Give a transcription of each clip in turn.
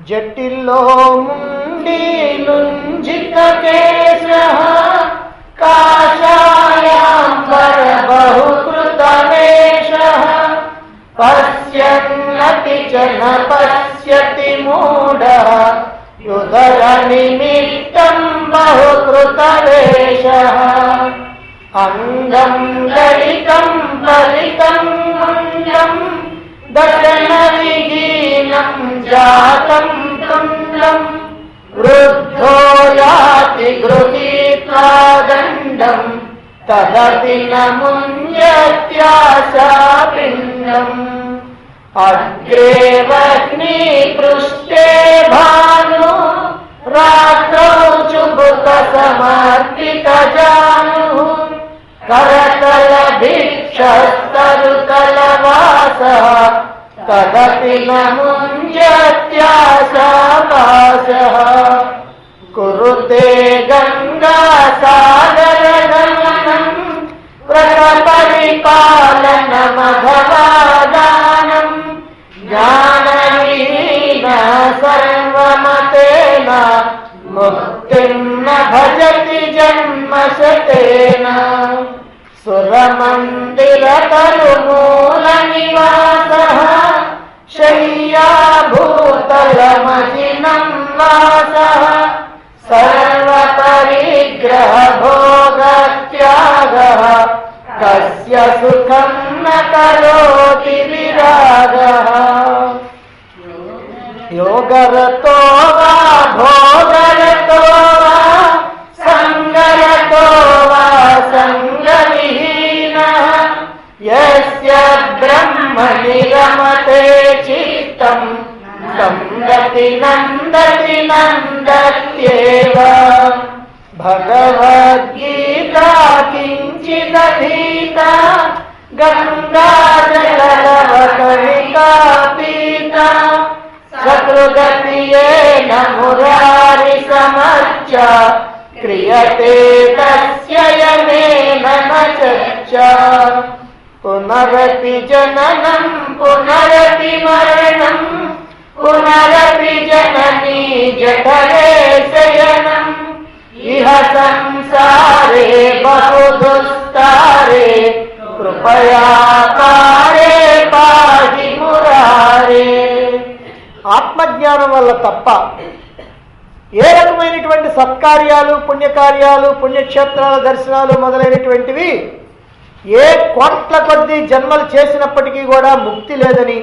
जटिलो मुंडी लुंजित केशः काषायाम्बर बहुकृतवेषः पश्यन्नपि च न पश्यति मूढः युधरनिमित्तं बहुकृतवेषः अंगं ललितं फलितं मुण्डं दशनविहीनं जातं तुण्डं वृद्धो याति गृहीत्वा दण्डं तदपि न मुञ्जत्याशापिण्डम् अग्रे वह्निपृष्ठे भानु रात्रौ चुबुकसमर्पितजानुः करतलभिक्षस्तरुतलवासः तदपि न मुञ्जत्याशापाशः कुरुते गङ्गासागरगमनं व्रतपरिपालनमघवादानं ज्ञानविहीन सर्वमतेन मुक्तिं न भजति जन्मशतेन सुरमन्दिरतरुमूलनिवासः शय्याभूतलमजिनं वासः सर्वपरिग्रहभोगत्यागः कस्य सुखं न करोति विरागः योगरतो वा भोगरतो वा संगरतो वा संगविहीनः यस्य ब्रह्मणि रमते चित्तं संगति नन्दति नन्दत्येव भगवद्गीता किञ्चिदधीता गङ्गाजललवकणिका पीता सकृदप्रियेण मुरारिसमर्च क्रियते तस्य यमेन न चर्च पुनरपि जननं पुनरपि मरणं पुनरपि जननी जठरे शयनम् इह संसारे बहुदुस्तारे कृपया पारे पाहि मुरारे ఆత్మజ్ఞానం వల్ల తప్ప ఏ రకమైనటువంటి సత్కార్యాలు పుణ్యకార్యాలు పుణ్యక్షేత్రాల దర్శనాలు మొదలైనటువంటివి ఏ కోట్ల కొద్ది జన్మలు చేసినప్పటికీ కూడా ముక్తి లేదని,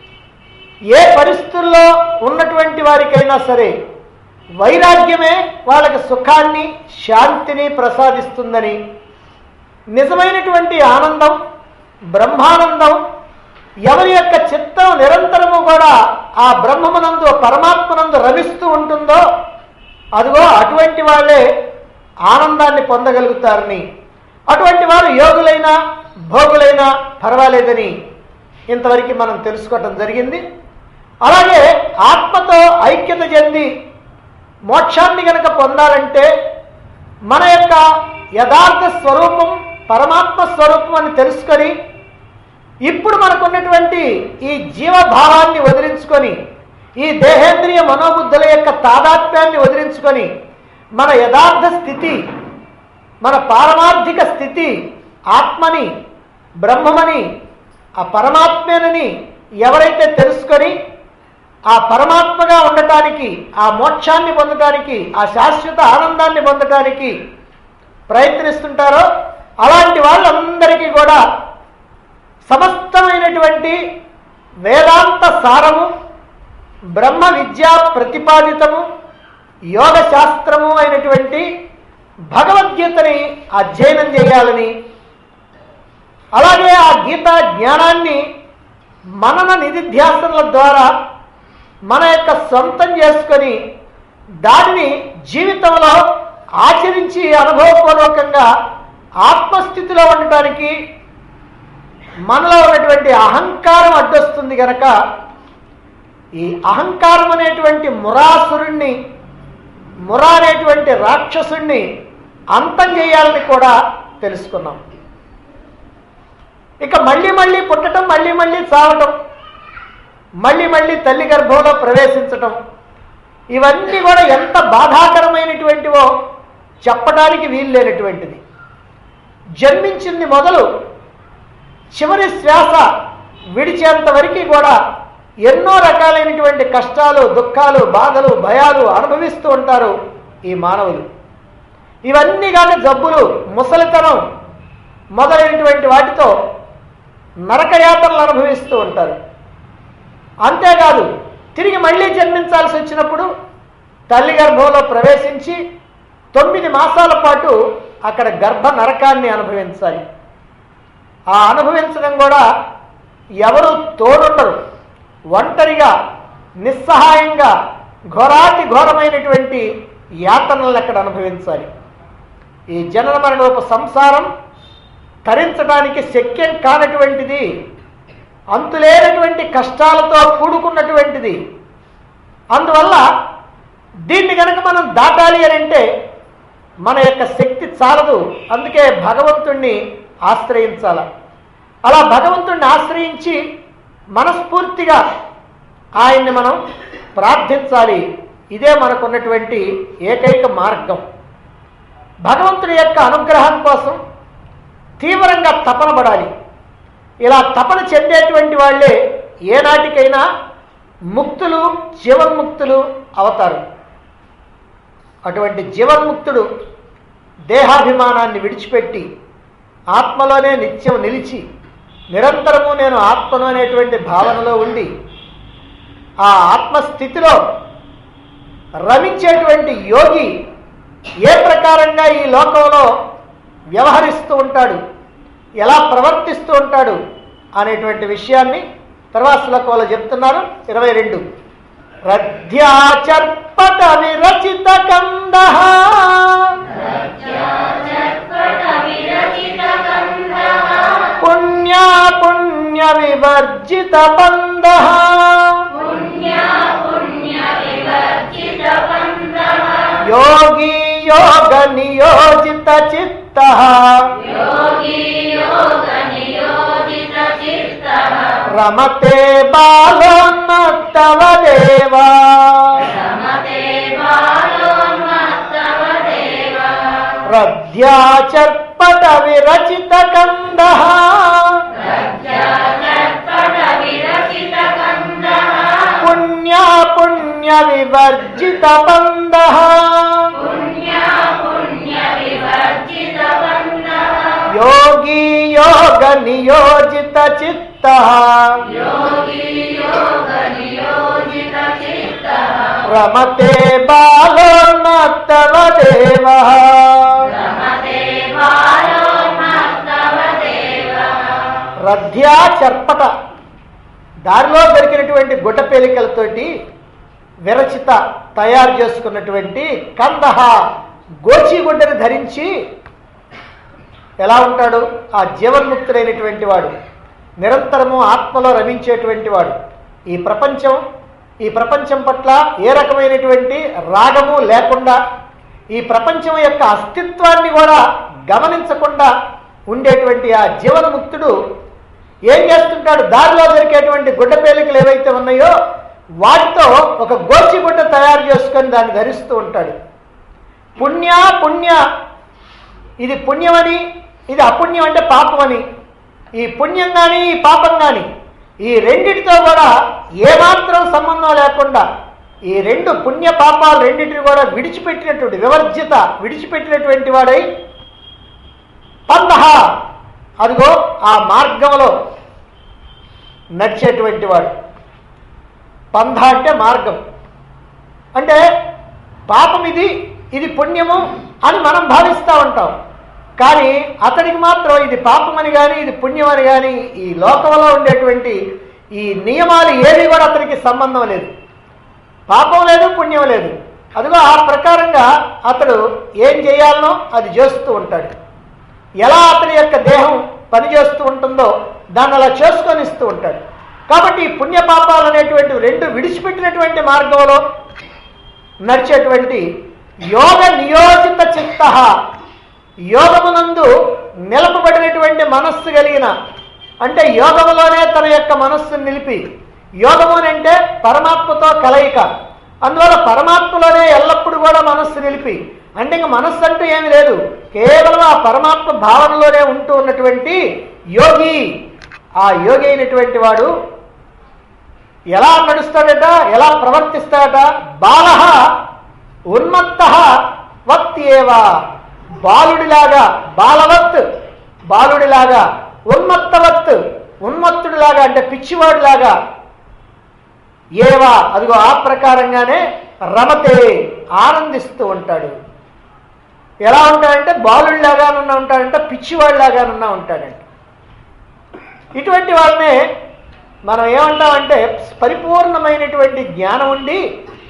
ఏ పరిస్థితుల్లో ఉన్నటువంటి వారికైనా సరే వైరాగ్యమే వాళ్ళకి సుఖాన్ని శాంతిని ప్రసాదిస్తుందని, నిజమైనటువంటి ఆనందం బ్రహ్మానందం ఎవరి యొక్క చిత్తం నిరంతరము కూడా ఆ బ్రహ్మమునందు పరమాత్మనందు రమిస్తూ ఉంటుందో అదిగో అటువంటి వాళ్ళే ఆనందాన్ని పొందగలుగుతారని, అటువంటి వారు యోగులైనా భోగులైనా పర్వాలేదని ఇంతవరకు మనం తెలుసుకోవటం జరిగింది. అలాగే ఆత్మతో ఐక్యత చెంది మోక్షాన్ని గనక పొందాలంటే మన యొక్క యథార్థ స్వరూపం పరమాత్మ స్వరూపం అని తెలుసుకొని ఇప్పుడు మనకున్నటువంటి ఈ జీవభావాన్ని వదిలించుకొని ఈ దేహేంద్రియ మనోబుద్ధుల యొక్క తాదాత్మ్యాన్ని వదిలించుకొని మన యథార్థ స్థితి మన పారమార్థిక స్థితి ఆత్మని బ్రహ్మమని ఆ పరమాత్మేనని ఎవరైతే తెలుసుకొని ఆ పరమాత్మగా ఉండటానికి ఆ మోక్షాన్ని పొందటానికి ఆ శాశ్వత ఆనందాన్ని పొందటానికి ప్రయత్నిస్తుంటారో అలాంటి వాళ్ళందరికీ కూడా సమస్తమైనటువంటి వేదాంత సారము బ్రహ్మ విద్యా ప్రతిపాదితము యోగ శాస్త్రము అయినటువంటి భగవద్గీతని అధ్యయనం చేయాలని, అలాగే ఆ గీతా జ్ఞానాన్ని మనన నిధిధ్యాసనల ద్వారా మన యొక్క సొంతం చేసుకొని దానిని జీవితంలో ఆచరించి అనుభవపూర్వకంగా ఆత్మస్థితిలో ఉండటానికి మనలో ఉన్నటువంటి అహంకారం అడ్డొస్తుంది గనక ఈ అహంకారం అనేటువంటి మురాసురుణ్ణి మురా అనేటువంటి రాక్షసుణ్ణి అంతం చేయాలని కూడా తెలుసుకున్నాం. ఇక మళ్ళీ మళ్ళీ పుట్టడం మళ్ళీ మళ్ళీ చావటం మళ్ళీ మళ్ళీ తల్లి గర్భంలో ప్రవేశించటం ఇవన్నీ కూడా ఎంత బాధాకరమైనటువంటివో చెప్పడానికి వీలు లేనటువంటిది. జన్మించింది మొదలు చివరి శ్వాస విడిచేంత వరకు కూడా ఎన్నో రకాలైనటువంటి కష్టాలు, దుఃఖాలు, బాధలు, భయాలు అనుభవిస్తూ ఉంటారు ఈ మానవులు. ఇవన్నీ కానీ జబ్బులు, ముసలితనం మొదలైనటువంటి వాటితో నరకయాతనలు అనుభవిస్తూ ఉంటారు. అంతేకాదు తిరిగి మళ్ళీ జన్మించాల్సి వచ్చినప్పుడు తల్లి గర్భంలో ప్రవేశించి 9 మాసాల పాటు అక్కడ గర్భ నరకాన్ని అనుభవించాలి. ఆ అనుభవించడం కూడా ఎవరు తోడుండరు, ఒంటరిగా నిస్సహాయంగా ఘోరాతి ఘోరమైనటువంటి యాతనలు అక్కడ అనుభవించాలి. ఈ జనన మరణోప సంసారం తరించడానికి శక్యం కానటువంటిది, అంతులేనటువంటి కష్టాలతో కూడుకున్నటువంటిది. అందువల్ల దీన్ని కనుక మనం దాటాలి అని అంటే మన యొక్క శక్తి చాలదు. అందుకే భగవంతుణ్ణి ఆశ్రయించాల. అలా భగవంతుణ్ణి ఆశ్రయించి మనస్ఫూర్తిగా ఆయన్ని మనం ప్రార్థించాలి. ఇదే మనకున్నటువంటి ఏకైక మార్గం. భగవంతుని యొక్క అనుగ్రహం కోసం తీవ్రంగా తపన పడాలి. ఇలా తపన చెందేటువంటి వాళ్ళే ఏనాటికైనా ముక్తులు, జీవన్ముక్తులు అవుతారు. అటువంటి జీవన్ముక్తుడు దేహాభిమానాన్ని విడిచిపెట్టి ఆత్మలోనే నిత్యం నిలిచి నిరంతరము నేను ఆత్మను అనేటువంటి భావనలో ఉండి ఆ ఆత్మస్థితిలో రమించేటువంటి యోగి ఏ ప్రకారంగా ఈ లోకంలో వ్యవహరిస్తూ ఉంటాడు, ఎలా ప్రవర్తిస్తూ ఉంటాడు అనేటువంటి విషయాన్ని తర్వాత శ్లోకంలో చెప్తున్నారు. 22 రథ్యాచర్పట విరచిత కందః పుణ్యా పుణ్య వివర్జిత బంధః యోగి యోగ నియోజిత చిత్తః రమతే బాలోన్మత్తవ దేవా రథ్యాచర్పట విరచిత కందః పుణ్యా పుణ్య వివర్జిత బంధః యోగి యోగ నియోజిత చిత్తః రమతే బాలోన్మత్తవ దేవః రథ్యా చర్పట దారిలో దొరికినటువంటి గుడ్డ పేలికలతోటి విరచిత తయారు చేసుకున్నటువంటి కందహ గోచిగుడ్డని ధరించి ఎలా ఉంటాడు? ఆ జీవన్ముక్తుడైనటువంటి వాడు, నిరంతరము ఆత్మలో రమించేటువంటి వాడు. ఈ ప్రపంచం పట్ల ఏ రకమైనటువంటి రాగము లేకుండా, ఈ ప్రపంచం యొక్క అస్తిత్వాన్ని కూడా గమనించకుండా ఉండేటువంటి ఆ జీవన్ముక్తుడు ఏం చేస్తుంటాడు? దారిలో దొరికేటువంటి గుడ్డ పేలికలు ఏవైతే ఉన్నాయో వాటితో ఒక గోచిగుడ్డ తయారు చేసుకొని దాన్ని ధరిస్తూ ఉంటాడు. పుణ్య ఇది పుణ్యమని, ఇది అపుణ్యం అంటే పాపమని, ఈ పుణ్యం కానీ ఈ పాపం కానీ ఈ రెండిటితో కూడా ఏమాత్రం సంబంధం లేకుండా ఈ రెండు పుణ్య పాపాలు రెండింటిని కూడా విడిచిపెట్టినటువంటి వాడై పందహ అదిగో ఆ మార్గంలో నడిచేటువంటి వాడు. పంధ అంటే మార్గం, అంటే పాపం ఇది పుణ్యము అని మనం భావిస్తూ ఉంటాం. కానీ అతడికి మాత్రం ఇది పాపమని కానీ ఇది పుణ్యమని కానీ ఈ లోకంలో ఉండేటువంటి ఈ నియమాలు ఏవి కూడా అతనికి సంబంధం లేదు. పాపం లేదు, పుణ్యం లేదు. అదిగో ఆ ప్రకారంగా అతడు ఏం చేయాలనో అది చేస్తూ ఉంటాడు. ఎలా అతని యొక్క దేహం పనిచేస్తూ ఉంటుందో దాన్ని అలా చేసుకొని ఇస్తూ ఉంటాడు. కాబట్టి ఈ పుణ్యపాపాలు అనేటువంటి రెండు విడిచిపెట్టినటువంటి మార్గంలో నడిచేటువంటి యోగ నియోజిత చిత్త, యోగమునందు నిలపబడినటువంటి మనస్సు కలిగిన, అంటే యోగములోనే తన యొక్క మనస్సును నిలిపి, యోగము అంటే పరమాత్మతో కలయిక, అందువల్ల పరమాత్మలోనే ఎల్లప్పుడూ కూడా మనస్సు నిలిపి, అంటే ఇంక మనస్సు అంటూ ఏమి లేదు, కేవలం ఆ పరమాత్మ భావనలోనే ఉంటూ ఉన్నటువంటి యోగి. ఆ యోగి అయినటువంటి వాడు ఎలా నడుస్తాడట, ఎలా ప్రవర్తిస్తాడట? బాలః ఉన్మత్తః వత్యేవా, బాలుడిలాగా, బాలవత్ బాలుడిలాగా, ఉన్మత్తవత్ ఉన్మత్తుడిలాగా అంటే పిచ్చివాడిలాగా, ఏవా అదిగో ఆ ప్రకారంగానే రమతే ఆనందిస్తూ ఉంటాడు. ఎలా ఉంటాడంటే బాలుడిలాగానన్నా ఉంటాడంటే పిచ్చివాడిలాగానన్నా ఉంటాడంట. ఇటువంటి వాళ్ళనే మనం ఏమంటామంటే పరిపూర్ణమైనటువంటి జ్ఞానం ఉండి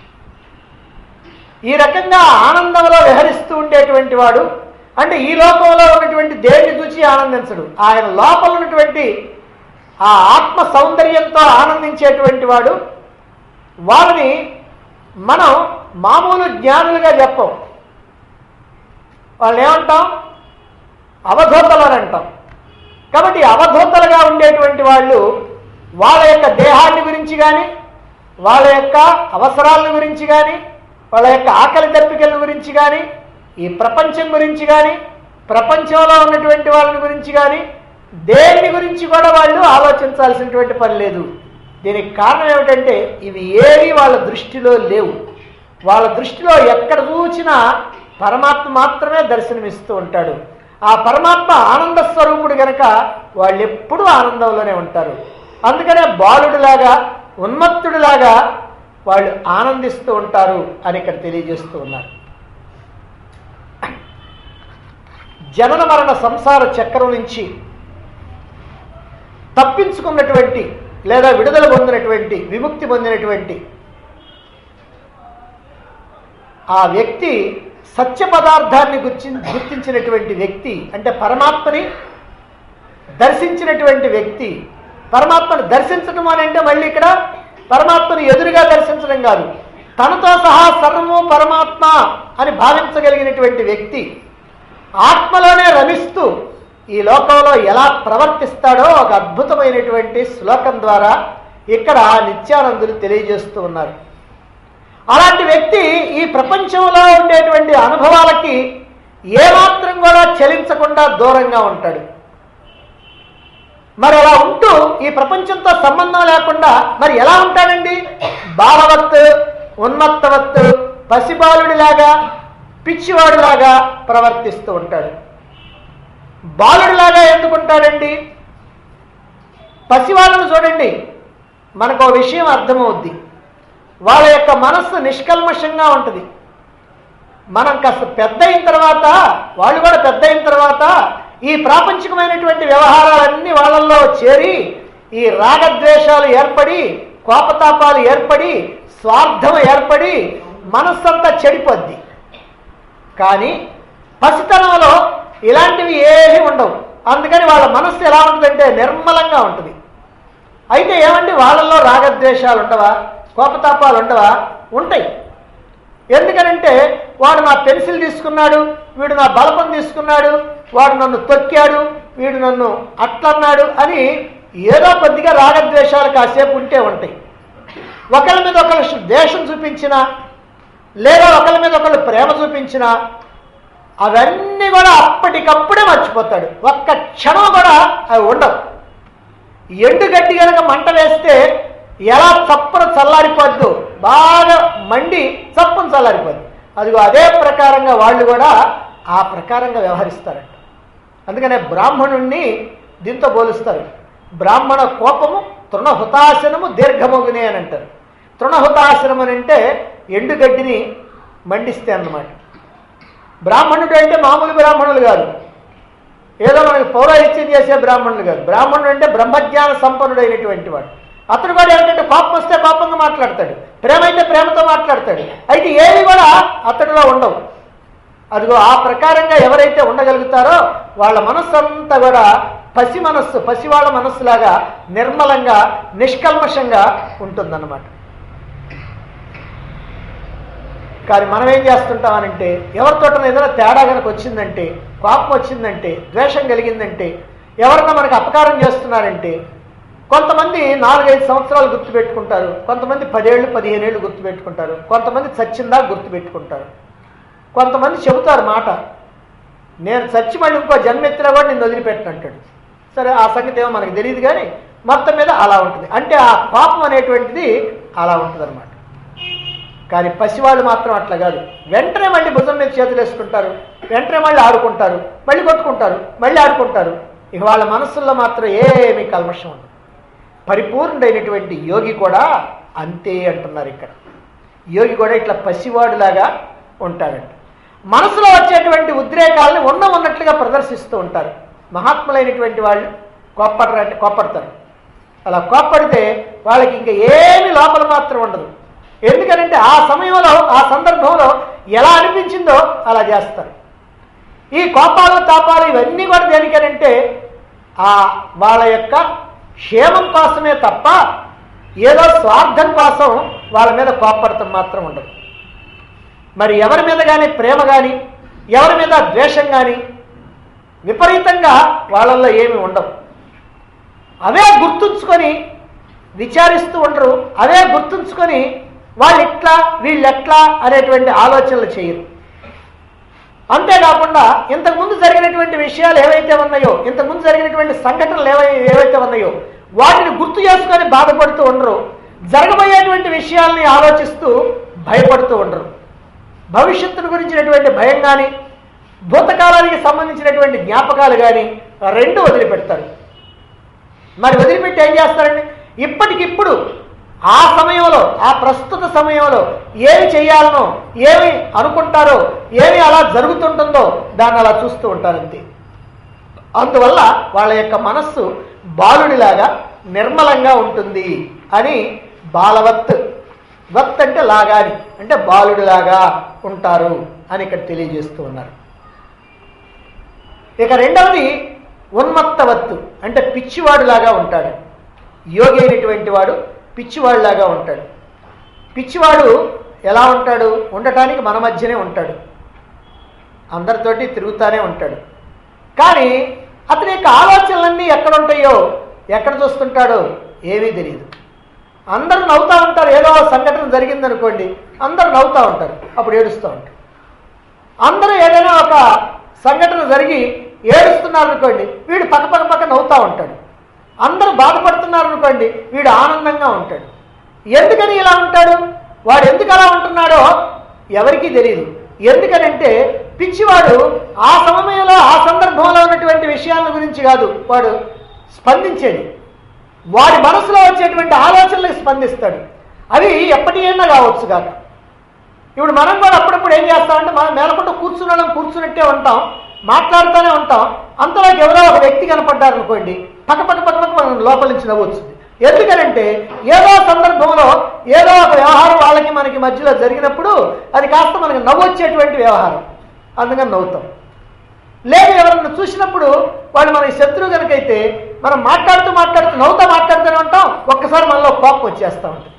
ఈ రకంగా ఆనందంలో విహరిస్తూ ఉండేటువంటి వాడు, అంటే ఈ లోకంలో ఉన్నటువంటి దేన్ని చూసి ఆనందించడు, ఆయన లోపల ఉన్నటువంటి ఆ ఆత్మ సౌందర్యంతో ఆనందించేటువంటి వాడు. వాళ్ళని మనం మామూలు జ్ఞానులుగా చెప్పం, వాళ్ళని ఏమంటాం? అవధూతలు అని అంటాం. కాబట్టి అవధూతలుగా ఉండేటువంటి వాళ్ళు వాళ్ళ యొక్క దేహాన్ని గురించి కానీ, వాళ్ళ యొక్క అవసరాల గురించి కానీ, వాళ్ళ యొక్క ఆకలి దప్పికల గురించి కానీ, ఈ ప్రపంచం గురించి కానీ, ప్రపంచంలో ఉన్నటువంటి వాళ్ళని గురించి కానీ, దేని గురించి కూడా వాళ్ళు ఆలోచించాల్సినటువంటి పని లేదు. దీనికి కారణం ఏమిటంటే ఇవి ఏవి వాళ్ళ దృష్టిలో లేవు. వాళ్ళ దృష్టిలో ఎక్కడ చూసినా పరమాత్మ మాత్రమే దర్శనమిస్తూ ఉంటాడు. ఆ పరమాత్మ ఆనంద స్వరూపుడు గనక వాళ్ళు ఎప్పుడూ ఆనందంలోనే ఉంటారు. అందుకనే బాలుడిలాగా, ఉన్మత్తుడిలాగా వాళ్ళు ఆనందిస్తూ ఉంటారు అని ఇక్కడ తెలియజేస్తూ ఉన్నారు. జనన మరణ సంసార చక్రం నుంచి తప్పించుకున్నటువంటి లేదా విడుదల పొందినటువంటి, విముక్తి పొందినటువంటి ఆ వ్యక్తి సత్య పదార్థాన్ని గుర్తించినటువంటి వ్యక్తి, అంటే పరమాత్మని దర్శించినటువంటి వ్యక్తి. పరమాత్మను దర్శించడం అని అంటే మళ్ళీ ఇక్కడ పరమాత్మను ఎదురుగా దర్శించడం కాదు, తనతో సహా సర్వము పరమాత్మ అని భావించగలిగినటువంటి వ్యక్తి ఆత్మలోనే రమిస్తూ ఈ లోకంలో ఎలా ప్రవర్తిస్తాడో ఒక అద్భుతమైనటువంటి శ్లోకం ద్వారా ఇక్కడ నిత్యానందులు తెలియజేస్తూ ఉన్నారు. అలాంటి వ్యక్తి ఈ ప్రపంచంలో ఉండేటువంటి అనుభవాలకి ఏమాత్రం కూడా చలించకుండా దూరంగా ఉంటాడు. మరి అలా ఉంటూ ఈ ప్రపంచంతో సంబంధం లేకుండా మరి ఎలా ఉంటాడండి? బాలవత్, ఉన్మత్తవత్, పసిబాలుడిలాగా, పిచ్చివాడిలాగా ప్రవర్తిస్తూ ఉంటాడు. బాలుడిలాగా ఎందుకుంటాడండి? పసివాళ్ళను చూడండి, మనకు ఒక విషయం అర్థమవుద్ది. వాళ్ళ యొక్క మనస్సు నిష్కల్మషంగా ఉంటుంది. మనం కాస్త పెద్ద అయిన తర్వాత, వాళ్ళు కూడా పెద్ద అయిన తర్వాత ఈ ప్రాపంచికమైనటువంటి వ్యవహారాలన్నీ వాళ్ళల్లో చేరి ఈ రాగద్వేషాలు ఏర్పడి, కోపతాపాలు ఏర్పడి, స్వార్థం ఏర్పడి మనస్సంతా చెడిపోద్ది. కానీ పసితనంలో ఇలాంటివి ఏమీ ఉండవు. అందుకని వాళ్ళ మనస్సు ఎలా ఉంటుందంటే నిర్మలంగా ఉంటుంది. అయితే ఏమండి వాళ్ళల్లో రాగద్వేషాలు ఉండవా, కోపతాపాలు ఉండవా? ఉంటాయి. ఎందుకనంటే వాడు నా పెన్సిల్ తీసుకున్నాడు, వీడు నా బలపం తీసుకున్నాడు, వాడు నన్ను తొక్కాడు, వీడు నన్ను అట్లన్నాడు అని ఏదో కొద్దిగా రాగద్వేషాలు కాసేపు ఉంటే ఉంటాయి. ఒకరి మీద ఒకరు ద్వేషం చూపించినా లేదా ఒకరి మీద ఒకరు ప్రేమ చూపించినా అవన్నీ కూడా అప్పటికప్పుడే మర్చిపోతాడు. ఒక్క క్షణం కూడా అవి ఉండవు. ఎండుగడ్డి కనుక మంట వేస్తే ఎలా చప్పున చల్లారిపోద్దు, బాగా మండి చప్పున చల్లారిపోద్ది. అదిగో అదే ప్రకారంగా వాళ్ళు కూడా ఆ ప్రకారంగా వ్యవహరిస్తారంట. అందుకనే బ్రాహ్మణుణ్ణి దీంతో పోలుస్తారు. బ్రాహ్మణ కోపము తృణహుతాసనము దీర్ఘమగునే అని అంటారు. తృణహుతాసనం అని అంటే ఎండుగడ్డిని మండిస్తే అన్నమాట. బ్రాహ్మణుడు అంటే మామూలు బ్రాహ్మణులు కాదు, ఏదో మనకి పౌరాహిత్యం చేసే బ్రాహ్మణులు కాదు. బ్రాహ్మణుడు అంటే బ్రహ్మజ్ఞాన సంపన్నుడైనటువంటి వాడు. అతడు కూడా ఏమిటంటే కోపం వస్తే కోపంగా మాట్లాడతాడు, ప్రేమ అయితే ప్రేమతో మాట్లాడతాడు. అయితే ఏవి కూడా అతడిలో ఉండవు. అదిగో ఆ ప్రకారంగా ఎవరైతే ఉండగలుగుతారో వాళ్ళ మనస్సు అంతా కూడా పసి మనస్సు, పసివాళ్ళ మనస్సులాగా నిర్మలంగా నిష్కల్మషంగా ఉంటుందన్నమాట. కానీ మనం ఏం చేస్తుంటామనంటే ఎవరితోట ఏదైనా తేడా కనుక వచ్చిందంటే, కోపం వచ్చిందంటే, ద్వేషం కలిగిందంటే, ఎవరన్నా మనకు అపకారం చేస్తున్నారంటే కొంతమంది 4-5 సంవత్సరాలు గుర్తుపెట్టుకుంటారు, కొంతమంది 10 ఏళ్ళు 15 ఏళ్ళు గుర్తుపెట్టుకుంటారు, కొంతమంది చచ్చిందా గుర్తుపెట్టుకుంటారు. కొంతమంది చెబుతారు మాట, నేను చచ్చి మళ్ళీ ఇంకో జన్మెత్తినా కూడా నేను వదిలిపెట్టనంటాడు. సరే, ఆ సంగతి ఏమో మనకు తెలియదు, కానీ మొత్తం మీద అలా ఉంటుంది. అంటే ఆ పాపం అనేటువంటిది అలా ఉంటుంది అనమాట. కానీ పసివాళ్ళు మాత్రం అట్లా కాదు, వెంటనే మళ్ళీ భుజం మీద చేతులు వేసుకుంటారు, వెంటనే మళ్ళీ ఆడుకుంటారు, మళ్ళీ కొట్టుకుంటారు, మళ్ళీ ఆడుకుంటారు. ఇక వాళ్ళ మనస్సుల్లో మాత్రం ఏమీ కల్మషం ఉండదు. పరిపూర్ణుడైనటువంటి యోగి కూడా అంతే అంటున్నారు ఇక్కడ. యోగి కూడా ఇట్లా పసివాడులాగా ఉంటాడంట. మనసులో వచ్చేటువంటి ఉద్రేకాలను ఉన్నట్లుగా ప్రదర్శిస్తూ ఉంటారు. మహాత్ములైనటువంటి వాళ్ళు కోప్పడతారు. అలా కోప్పడితే వాళ్ళకి ఇంకా ఏమీ లోపల మాత్రం ఉండదు. ఎందుకనంటే ఆ సమయంలో, ఆ సందర్భంలో ఎలా అనిపించిందో అలా చేస్తారు. ఈ కోపాలు తాపాలు ఇవన్నీ కూడా దేనికనంటే వాళ్ళ యొక్క క్షేమం కోసమే తప్ప ఏదో స్వార్థం కోసం వాళ్ళ మీద కోప్పడటం మాత్రం ఉండదు. మరి ఎవరి మీద కానీ ప్రేమ కానీ, ఎవరి మీద ద్వేషం కానీ విపరీతంగా వాళ్ళల్లో ఏమి ఉండవు. అవే గుర్తుంచుకొని విచారిస్తూ ఉండరు. అవే గుర్తుంచుకొని వాళ్ళు ఇట్లా వీళ్ళెట్లా అనేటువంటి ఆలోచనలు చేయరు. అంతేకాకుండా ఇంతకుముందు జరిగినటువంటి విషయాలు ఏవైతే ఉన్నాయో, ఇంతకుముందు జరిగినటువంటి సంఘటనలు ఏవైతే ఉన్నాయో వాటిని గుర్తు చేసుకొని బాధపడుతూ ఉండరు. జరగబోయేటువంటి విషయాల్ని ఆలోచిస్తూ భయపడుతూ ఉండరు. భవిష్యత్తును గురించినటువంటి భయం కానీ, భూతకాలానికి సంబంధించినటువంటి జ్ఞాపకాలు కానీ రెండు వదిలిపెడతారు. మరి వదిలిపెట్టి ఏం చేస్తారండి? ఇప్పటికిప్పుడు ఆ సమయంలో, ఆ ప్రస్తుత సమయంలో ఏమి చేయాలనో, ఏమి అనుకుంటారో, ఏమి అలా జరుగుతుంటుందో దాన్ని అలా చూస్తూ ఉంటారంతే. అందువల్ల వాళ్ళ యొక్క మనస్సు బాలుడిలాగా నిర్మలంగా ఉంటుంది అని బాలవత్, వత్ అంటే లాగాని, అంటే బాలుడిలాగా ఉంటారు అని ఇక్కడ తెలియజేస్తూ ఉన్నారు. ఇక రెండవది ఉన్మత్తవత్తు, అంటే పిచ్చివాడులాగా ఉంటాడు. యోగి అయినటువంటి వాడు పిచ్చివాడులాగా ఉంటాడు. పిచ్చివాడు ఎలా ఉంటాడు? ఉండటానికి మన మధ్యనే ఉంటాడు, అందరితోటి తిరుగుతూనే ఉంటాడు. కానీ అతని యొక్క ఆలోచనలన్నీ ఎక్కడ ఉంటాయో, ఎక్కడ చూస్తుంటాడో ఏమీ తెలియదు. అందరూ నవ్వుతూ ఉంటారు. ఏదో సంఘటన జరిగిందనుకోండి, అందరూ నవ్వుతూ ఉంటారు, అప్పుడు ఏడుస్తూ ఉంటారు. అందరూ ఏదైనా ఒక సంఘటన జరిగి ఏడుస్తున్నారనుకోండి, వీడు పక్క నవ్వుతూ ఉంటాడు. అందరూ బాధపడుతున్నారనుకోండి, వీడు ఆనందంగా ఉంటాడు. ఎందుకని ఇలా ఉంటాడు? వాడు ఎందుకు అలా ఉంటున్నాడో ఎవరికీ తెలియదు. ఎందుకనంటే పిచ్చివాడు ఆ సమయంలో, ఆ సందర్భంలో ఉన్నటువంటి విషయాల గురించి కాదు వాడు స్పందించేది, వాడి మనసులో వచ్చేటువంటి ఆలోచనలకు స్పందిస్తాడు. అవి ఎప్పటికైనా కావచ్చు కాక. ఇప్పుడు మనం కూడా అప్పుడప్పుడు ఏం చేస్తామంటే, మనం మేలకుండా కూర్చున్నట్టే ఉంటాం, మాట్లాడుతూనే ఉంటాం. అంతలోకి ఎవరో ఒక వ్యక్తి కనపడ్డారనుకోండి, పక్క మనం లోపల నుంచి నవ్వొచ్చుంది. ఎందుకనంటే ఏదో సందర్భంలో ఏదో ఒక వ్యవహారం వాళ్ళకి మనకి మధ్యలో జరిగినప్పుడు అది కాస్త మనకి నవ్వొచ్చేటువంటి వ్యవహారం, అందుకని నవ్వుతాం. లేదు ఎవరన్నా చూసినప్పుడు వాళ్ళు మనకి శత్రువు కనుకైతే మనం మాట్లాడుతూ మాట్లాడుతూనే ఉంటాం, ఒక్కసారి మనలో కోపం వచ్చేస్తూ ఉంటుంది.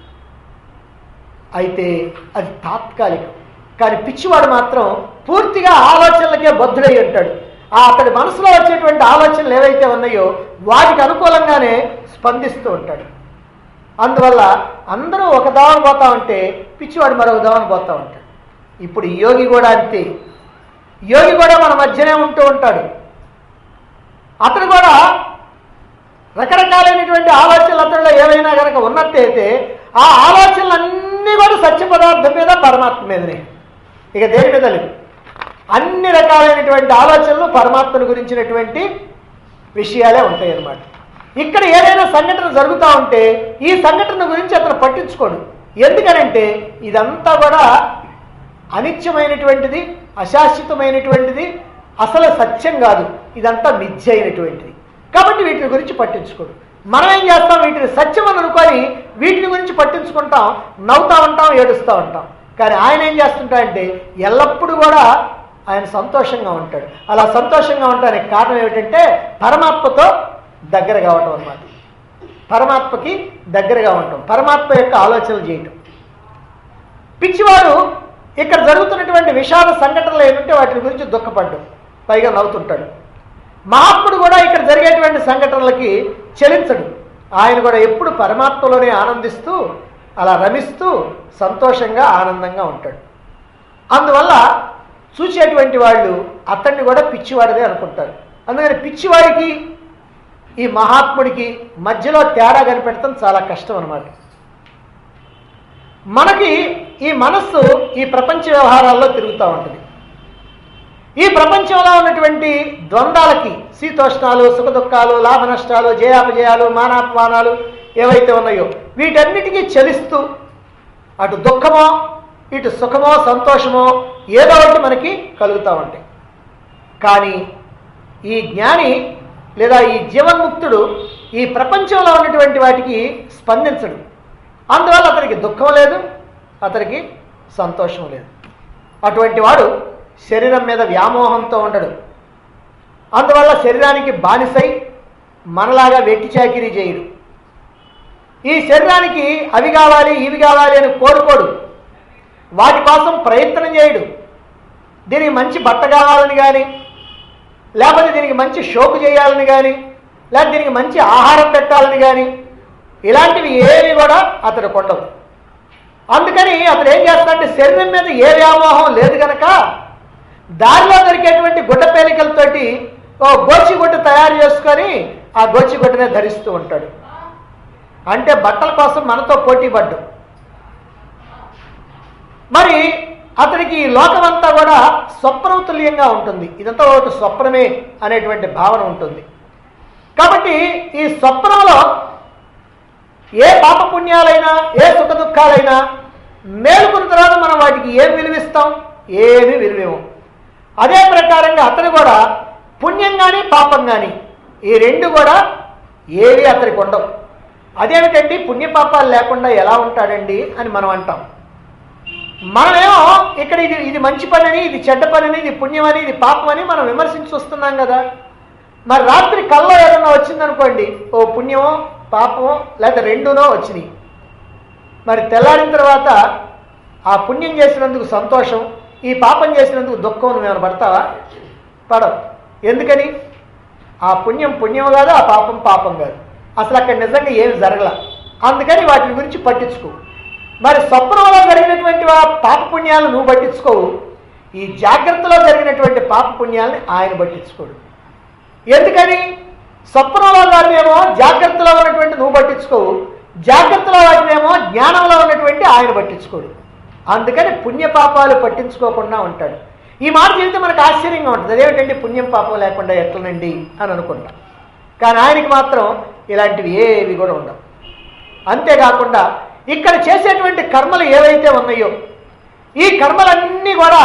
అయితే అది తాత్కాలికం. కానీ పిచ్చివాడు మాత్రం పూర్తిగా ఆలోచనలకే బద్ధుడై ఉంటాడు. అతడి మనసులో వచ్చేటువంటి ఆలోచనలు ఏవైతే ఉన్నాయో వాటికి అనుకూలంగానే స్పందిస్తూ ఉంటాడు. అందువల్ల అందరూ ఒక దావన పోతా ఉంటే పిచ్చివాడు మరొక దావన పోతూ ఉంటాడు. ఇప్పుడు యోగి కూడా అంతే. యోగి కూడా మన మధ్యనే ఉంటూ ఉంటాడు. అతను కూడా రకరకాలైనటువంటి ఆలోచనలు అతనిలో ఏవైనా కనుక ఉన్నట్టయితే ఆ ఆలోచనలన్నీ కూడా సత్య పదార్థం మీద, పరమాత్మ మీదనే, ఇక దేని మీద లేదు. అన్ని రకాలైనటువంటి ఆలోచనలు పరమాత్మను గురించినటువంటి విషయాలే ఉంటాయి అన్నమాట. ఇక్కడ ఏదైనా సంఘటన జరుగుతూ ఉంటే ఈ సంఘటన గురించి అతను పట్టించుకోడు. ఎందుకనంటే ఇదంతా కూడా అనిత్యమైనటువంటిది, అశాశ్వతమైనటువంటిది, అసలు సత్యం కాదు, ఇదంతా మిథ్య అయినటువంటిది. కాబట్టి వీటిని గురించి పట్టించుకోడు. మనం ఏం చేస్తాం? వీటిని సత్యం అని అనుకొని వీటిని గురించి పట్టించుకుంటాం, నవ్వుతూ ఉంటాం, ఏడుస్తూ ఉంటాం. కానీ ఆయన ఏం చేస్తుంటాడంటే ఎల్లప్పుడూ కూడా ఆయన సంతోషంగా ఉంటాడు. అలా సంతోషంగా ఉండడానికి కారణం ఏమిటంటే పరమాత్మతో దగ్గర కావటం అన్నమాట. పరమాత్మకి దగ్గరగా ఉండటం, పరమాత్మ యొక్క ఆలోచనలు చేయటం. పిచ్చివాడు ఇక్కడ జరుగుతున్నటువంటి విషాద సంఘటనలు ఏమిటంటే వాటి గురించి దుఃఖపడ్డం, పైగా నవ్వుతుంటాడు. మహాత్ముడు కూడా ఇక్కడ జరిగేటువంటి సంఘటనలకి చలించడు. ఆయన కూడా ఎప్పుడు పరమాత్మలోనే ఆనందిస్తూ అలా రమిస్తూ సంతోషంగా ఆనందంగా ఉంటాడు. అందువల్ల చూసేటువంటి వాళ్ళు అతన్ని కూడా పిచ్చివాడిదే అనుకుంటారు. అందుకని పిచ్చివాడికి ఈ మహాత్ముడికి మధ్యలో తేడా కనిపెట్టడం చాలా కష్టం అన్నమాట. మనకి ఈ మనస్సు ఈ ప్రపంచ వ్యవహారాల్లో తిరుగుతూ ఉంటుంది. ఈ ప్రపంచంలో ఉన్నటువంటి ద్వంద్వాలకి, శీతోష్ణాలు, సుఖదుఖాలు, లాభ నష్టాలు, జయాపజయాలు, మానాపమానాలు ఏవైతే ఉన్నాయో వీటన్నిటికీ చలిస్తూ అటు దుఃఖమో ఇటు సుఖమో సంతోషమో ఏదో ఒకటి మనకి కలుగుతూ ఉంటాయి. కానీ ఈ జ్ఞాని లేదా ఈ జీవన్ముక్తుడు ఈ ప్రపంచంలో ఉన్నటువంటి వాటికి స్పందించడు. అందువల్ల అతనికి దుఃఖం లేదు, అతనికి సంతోషం లేదు. అటువంటి వాడు శరీరం మీద వ్యామోహంతో ఉండడు. అందువల్ల శరీరానికి బానిసై మనలాగా వెట్టి చాకిరీ చేయడు. ఈ శరీరానికి అవి కావాలి ఇవి కావాలి అని కోరుకోడు. వాటి కోసం ప్రయత్నం చేయడు. దీనికి మంచి బట్ట కావాలని కానీ, లేకపోతే దీనికి మంచి షోకు చేయాలని కానీ, లేకపోతే దీనికి మంచి ఆహారం పెట్టాలని కానీ ఇలాంటివి ఏవి కూడా అతడు కొండవు. అందుకని అతడు ఏం చేస్తాడంటే శరీరం మీద ఏ వ్యామోహం లేదు కనుక దారిలో దొరికేటువంటి గుడ్డ పేలికలతోటి ఓ గోచిగుడ్డ తయారు చేసుకొని ఆ గోచిగుడ్డనే ధరిస్తూ ఉంటాడు. అంటే బట్టల కోసం మనతో పోటీ పడ్డు. మరి అతనికి ఈ లోకమంతా కూడా స్వప్నం తుల్యంగా ఉంటుంది. ఇదంతా ఒకటి స్వప్నమే అనేటువంటి భావన ఉంటుంది. కాబట్టి ఈ స్వప్నంలో ఏ పాపపుణ్యాలైనా ఏ సుఖ దుఃఖాలైనా మేలుకున్న తర్వాత మనం వాటికి ఏం విలువిస్తాం? ఏమీ విలువేమో. అదే ప్రకారంగా అతను కూడా పుణ్యం కానీ పాపం కానీ ఈ రెండు కూడా ఏవి అతనికి ఉండవు. అదేమిటండి పుణ్యపాపాలు లేకుండా ఎలా ఉంటాడండి అని మనం అంటాం. మనమేమో ఇక్కడ ఇది మంచి పని, ఇది చెడ్డ పని, ఇది పుణ్యమని, ఇది పాపమని మనం విమర్శించి వస్తున్నాం కదా. మరి రాత్రి కల్లో ఏదన్నా వచ్చిందనుకోండి, ఓ పుణ్యమో పాపమో లేదా రెండునో వచ్చినాయి. మరి తెల్లారిన తర్వాత ఆ పుణ్యం చేసినందుకు సంతోషం, ఈ పాపం చేసినందుకు దుఃఖం నువ్వేమైనా పడతావా? పడవు. ఎందుకని? ఆ పుణ్యం పుణ్యం కాదు, ఆ పాపం పాపం కాదు. అసలు అక్కడ నిజంగా ఏమి జరగల. అందుకని వాటి గురించి పట్టించుకో. మరి స్వప్నంలో జరిగినటువంటి పాప పుణ్యాలను నువ్వు పట్టించుకోవు, ఈ జాగ్రత్తలో జరిగినటువంటి పాప పుణ్యాలని ఆయన పట్టించుకోడు. ఎందుకని? స్వప్నంలో వాటినేమో జాగ్రత్తలో ఉన్నటువంటి నువ్వు పట్టించుకోవు, జాగ్రత్తలో వాటినేమో జ్ఞానంలో ఉన్నటువంటి ఆయన పట్టించుకోడు. అందుకని పుణ్యపాపాలు పట్టించుకోకుండా ఉంటాడు. ఈ మాట చెబితే మనకు ఆశ్చర్యంగా ఉంటుంది. అదేమిటండి పుణ్యం పాపం లేకుండా ఎట్లనండి అని అనుకుంటాం. కానీ ఆయనకి మాత్రం ఇలాంటివి ఏవి కూడా ఉండవు. అంతేకాకుండా ఇక్కడ చేసేటువంటి కర్మలు ఏవైతే ఉన్నాయో ఈ కర్మలన్నీ కూడా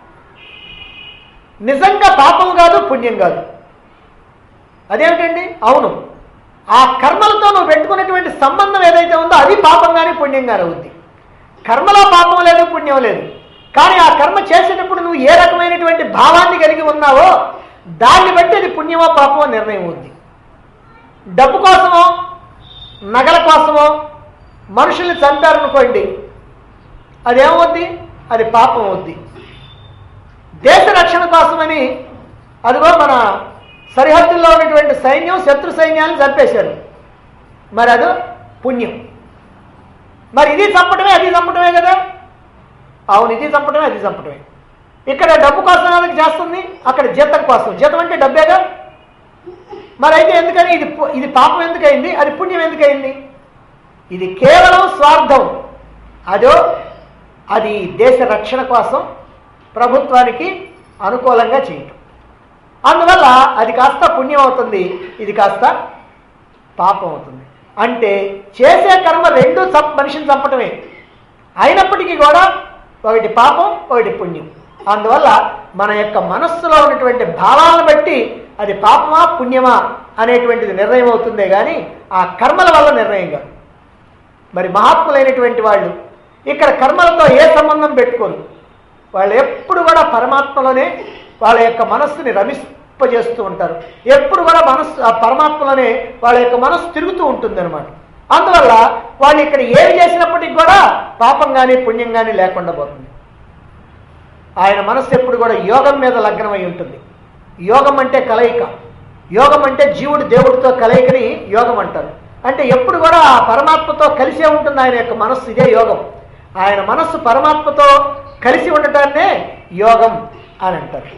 నిజంగా పాపం కాదు, పుణ్యం కాదు. అదేమిటండి? అవును, ఆ కర్మలతో నువ్వు పెట్టుకున్నటువంటి సంబంధం ఏదైతే ఉందో అది పాపం కానీ పుణ్యం కానీ అవుద్ది. కర్మలో పాపం లేదు, పుణ్యం లేదు. కానీ ఆ కర్మ చేసేటప్పుడు నువ్వు ఏ రకమైనటువంటి భావాన్ని కలిగి ఉన్నావో దాన్ని బట్టి అది పుణ్యమో పాపమో నిర్ణయం అవుద్ది. డబ్బు కోసమో నగల కోసమో మనుషుల్ని చంపారనుకోండి, అదేమవుద్ది? అది పాపం అవుద్ది. దేశ రక్షణ కోసమని అదిగో మన సరిహద్దుల్లో ఉన్నటువంటి సైన్యం శత్రు సైన్యాన్ని చంపేశారు, మరి అది పుణ్యం. మరి ఇది చంపటమే అది చంపటమే కదా. అవును, ఇది చంపటమే అది చంపటమే. ఇక్కడ డబ్బు కోసం ఎందుకు చేస్తుంది, అక్కడ జీతం కోసం. జీతం అంటే డబ్బేగా. మరి అయితే ఎందుకని ఇది పాపం ఎందుకయింది, అది పుణ్యం ఎందుకయింది? ఇది కేవలం స్వార్థం. అది దేశ రక్షణ కోసం ప్రభుత్వానికి అనుకూలంగా చేయటం. అందువల్ల అది కాస్త పుణ్యం అవుతుంది, ఇది కాస్త పాపం అవుతుంది. అంటే చేసే కర్మ రెండు మనిషిని చంపటమే. అయినప్పటికీ కూడా ఒకటి పాపం, ఒకటి పుణ్యం. అందువల్ల మన యొక్క మనస్సులో ఉన్నటువంటి భావాలను బట్టి అది పాపమా పుణ్యమా అనేటువంటిది నిర్ణయం అవుతుందే కానీ ఆ కర్మల వల్ల నిర్ణయం కాదు. మరి మహాత్ములైనటువంటి వాళ్ళు ఇక్కడ కర్మలతో ఏ సంబంధం పెట్టుకోరు. వాళ్ళు ఎప్పుడు కూడా పరమాత్మలోనే వాళ్ళ యొక్క మనస్సుని రమింపజేస్తూ ఉంటారు. ఎప్పుడు కూడా పరమాత్మలోనే వాళ్ళ యొక్క మనస్సు తిరుగుతూ ఉంటుంది అనమాట. అందువల్ల వాళ్ళు ఇక్కడ ఏమి చేసినప్పటికీ కూడా పాపం కానీ పుణ్యం కానీ లేకుండా పోతుంది. ఆయన మనస్సు ఎప్పుడు కూడా యోగం మీద లగ్నమై ఉంటుంది. యోగం అంటే కలయిక. యోగం అంటే జీవుడు దేవుడితో కలయికని యోగం అంటారు. అంటే ఎప్పుడు కూడా ఆ పరమాత్మతో కలిసే ఉంటుంది ఆయన యొక్క మనస్సు. ఇదే యోగం. ఆయన మనస్సు పరమాత్మతో కలిసి ఉండటాన్నే యోగం అని అంటారు.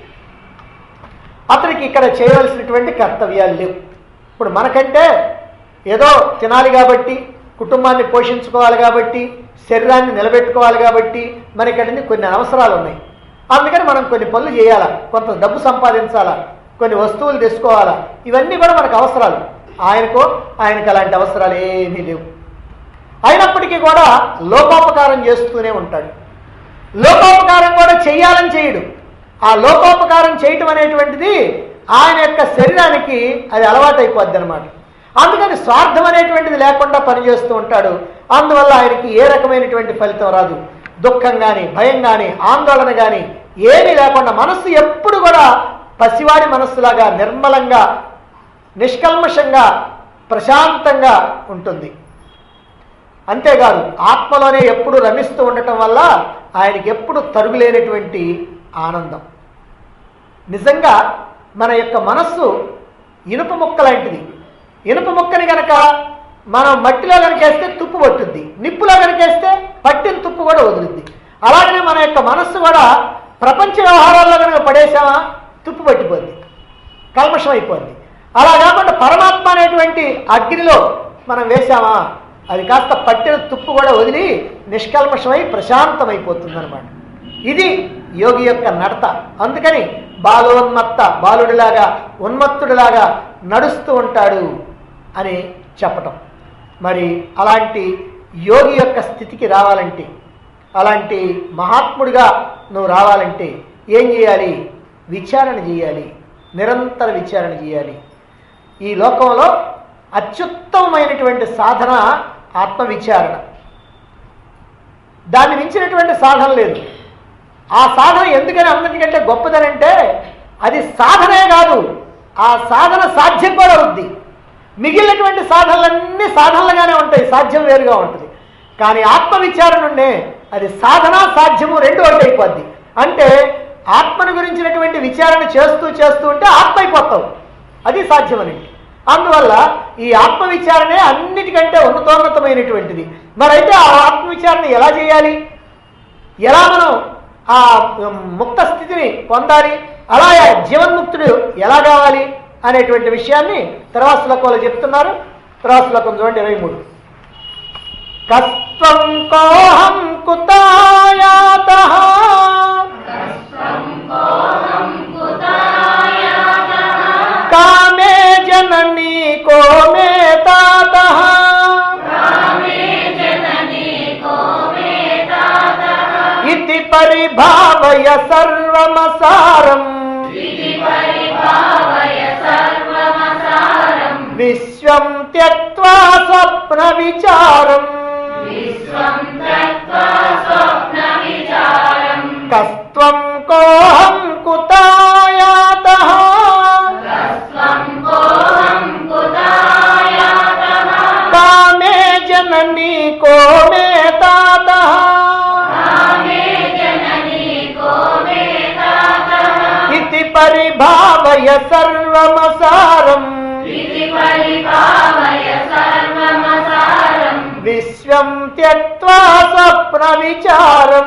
అతనికి ఇక్కడ చేయవలసినటువంటి కర్తవ్యాలు లేవు. ఇప్పుడు మనకంటే ఏదో తినాలి కాబట్టి, కుటుంబాన్ని పోషించుకోవాలి కాబట్టి, శరీరాన్ని నిలబెట్టుకోవాలి కాబట్టి మనకి కొన్ని అవసరాలు ఉన్నాయి. అందుకని మనం కొన్ని పనులు చేయాలా, కొంత డబ్బు సంపాదించాలా, కొన్ని వస్తువులు తెచ్చుకోవాలా, ఇవన్నీ కూడా మనకు అవసరాలు. ఆయనకు అలాంటి అవసరాలు ఏమీ లేవు. అయినప్పటికీ కూడా లోకోపకారం చేస్తూనే ఉంటాడు. లోకోపకారం కూడా చెయ్యాలని చేయడు. ఆ లోకోపకారం చేయటం అనేటువంటిది ఆయన యొక్క శరీరానికి అది అలవాటు అయిపోద్ది అనమాట. అందుకని స్వార్థం అనేటువంటిది లేకుండా పనిచేస్తూ ఉంటాడు. అందువల్ల ఆయనకి ఏ రకమైనటువంటి ఫలితం రాదు. దుఃఖం కానీ, భయం కానీ, ఆందోళన కానీ ఏమీ లేకుండా మనస్సు ఎప్పుడు కూడా పసివాడి మనస్సులాగా నిర్మలంగా, నిష్కల్మషంగా, ప్రశాంతంగా ఉంటుంది. అంతేకాదు ఆత్మలోనే ఎప్పుడు రమిస్తూ ఉండటం వల్ల ఆయనకి ఎప్పుడు తరుగులేనటువంటి ఆనందం. నిజంగా మన యొక్క మనస్సు ఇనుప ముక్క లాంటిది. ఇనుప ముక్కని కనుక మనం మట్టిలో కనుకేస్తే తుప్పు పట్టుద్ది, నిప్పులో కనుకేస్తే పట్టిన తుప్పు కూడా వదులుద్ది. అలాగనే మన యొక్క మనస్సు కూడా ప్రపంచ వ్యవహారాల్లో కనుక పడేసామా తుప్పు పట్టిపోద్ది, కల్మషం అయిపోద్ది. అలా కాకుండా పరమాత్మ అనేటువంటి అగ్నిలో మనం వేసామా అది కాస్త పట్టిన తుప్పు కూడా వదిలి నిష్కల్మషమై ప్రశాంతమైపోతుంది అనమాట. ఇది యోగి యొక్క నడత. అందుకని బాలుడిలాగా ఉన్మత్తుడిలాగా నడుస్తూ ఉంటాడు అని చెప్పటం. మరి అలాంటి యోగి యొక్క స్థితికి రావాలంటే, అలాంటి మహాత్ముడిగా నువ్వు రావాలంటే ఏం చేయాలి? విచారణ చేయాలి, నిరంతర విచారణ చేయాలి. ఈ లోకంలో అత్యుత్తమమైనటువంటి సాధన ఆత్మవిచారణ. దాన్ని మించినటువంటి సాధన లేదు. ఆ సాధన ఎందుకని అందరికంటే గొప్పదనంటే అది సాధనే కాదు, ఆ సాధన సాధ్యం కూడా ఉంది. మిగిలినటువంటి సాధనలన్నీ సాధనలుగానే ఉంటాయి, సాధ్యం వేరుగా ఉంటుంది. కానీ ఆత్మవిచారణ ఉండే అది సాధన సాధ్యము రెండు ఒకటి అయిపోద్ది. అంటే ఆత్మను గురించినటువంటి విచారణ చేస్తూ చేస్తూ ఉంటే ఆత్మ అయిపోతావు, అది సాధ్యమని. అందువల్ల ఈ ఆత్మవిచారణే అన్నిటికంటే ఉన్నతోన్నతమైనటువంటిది. మరైతే ఆ ఆత్మవిచారణ ఎలా చేయాలి, ఎలా మనం ఆ ముక్త స్థితిని పొందాలి, అలా జీవన్ముక్తుడు ఎలా కావాలి అనేటువంటి విషయాన్ని తర్వాత శ్లోకంలో చెప్తున్నారు. తర్వాత శ్లోకం చూడండి 23. కస్త్వం కోహం కుతాయాతః కామే జననీ కో మే తాతః ఇతి పరిభావయ సర్వమసారం విశ్వం త్యక్త్వా స్వప్న విచారం కస్త్వం కోహం కుతాయాతః కామే జననీ కో మే తాతః ఇతి పరిభావయ సర్వమసారం విశ్వం త్యక్త్వా స్వప్న విచారం.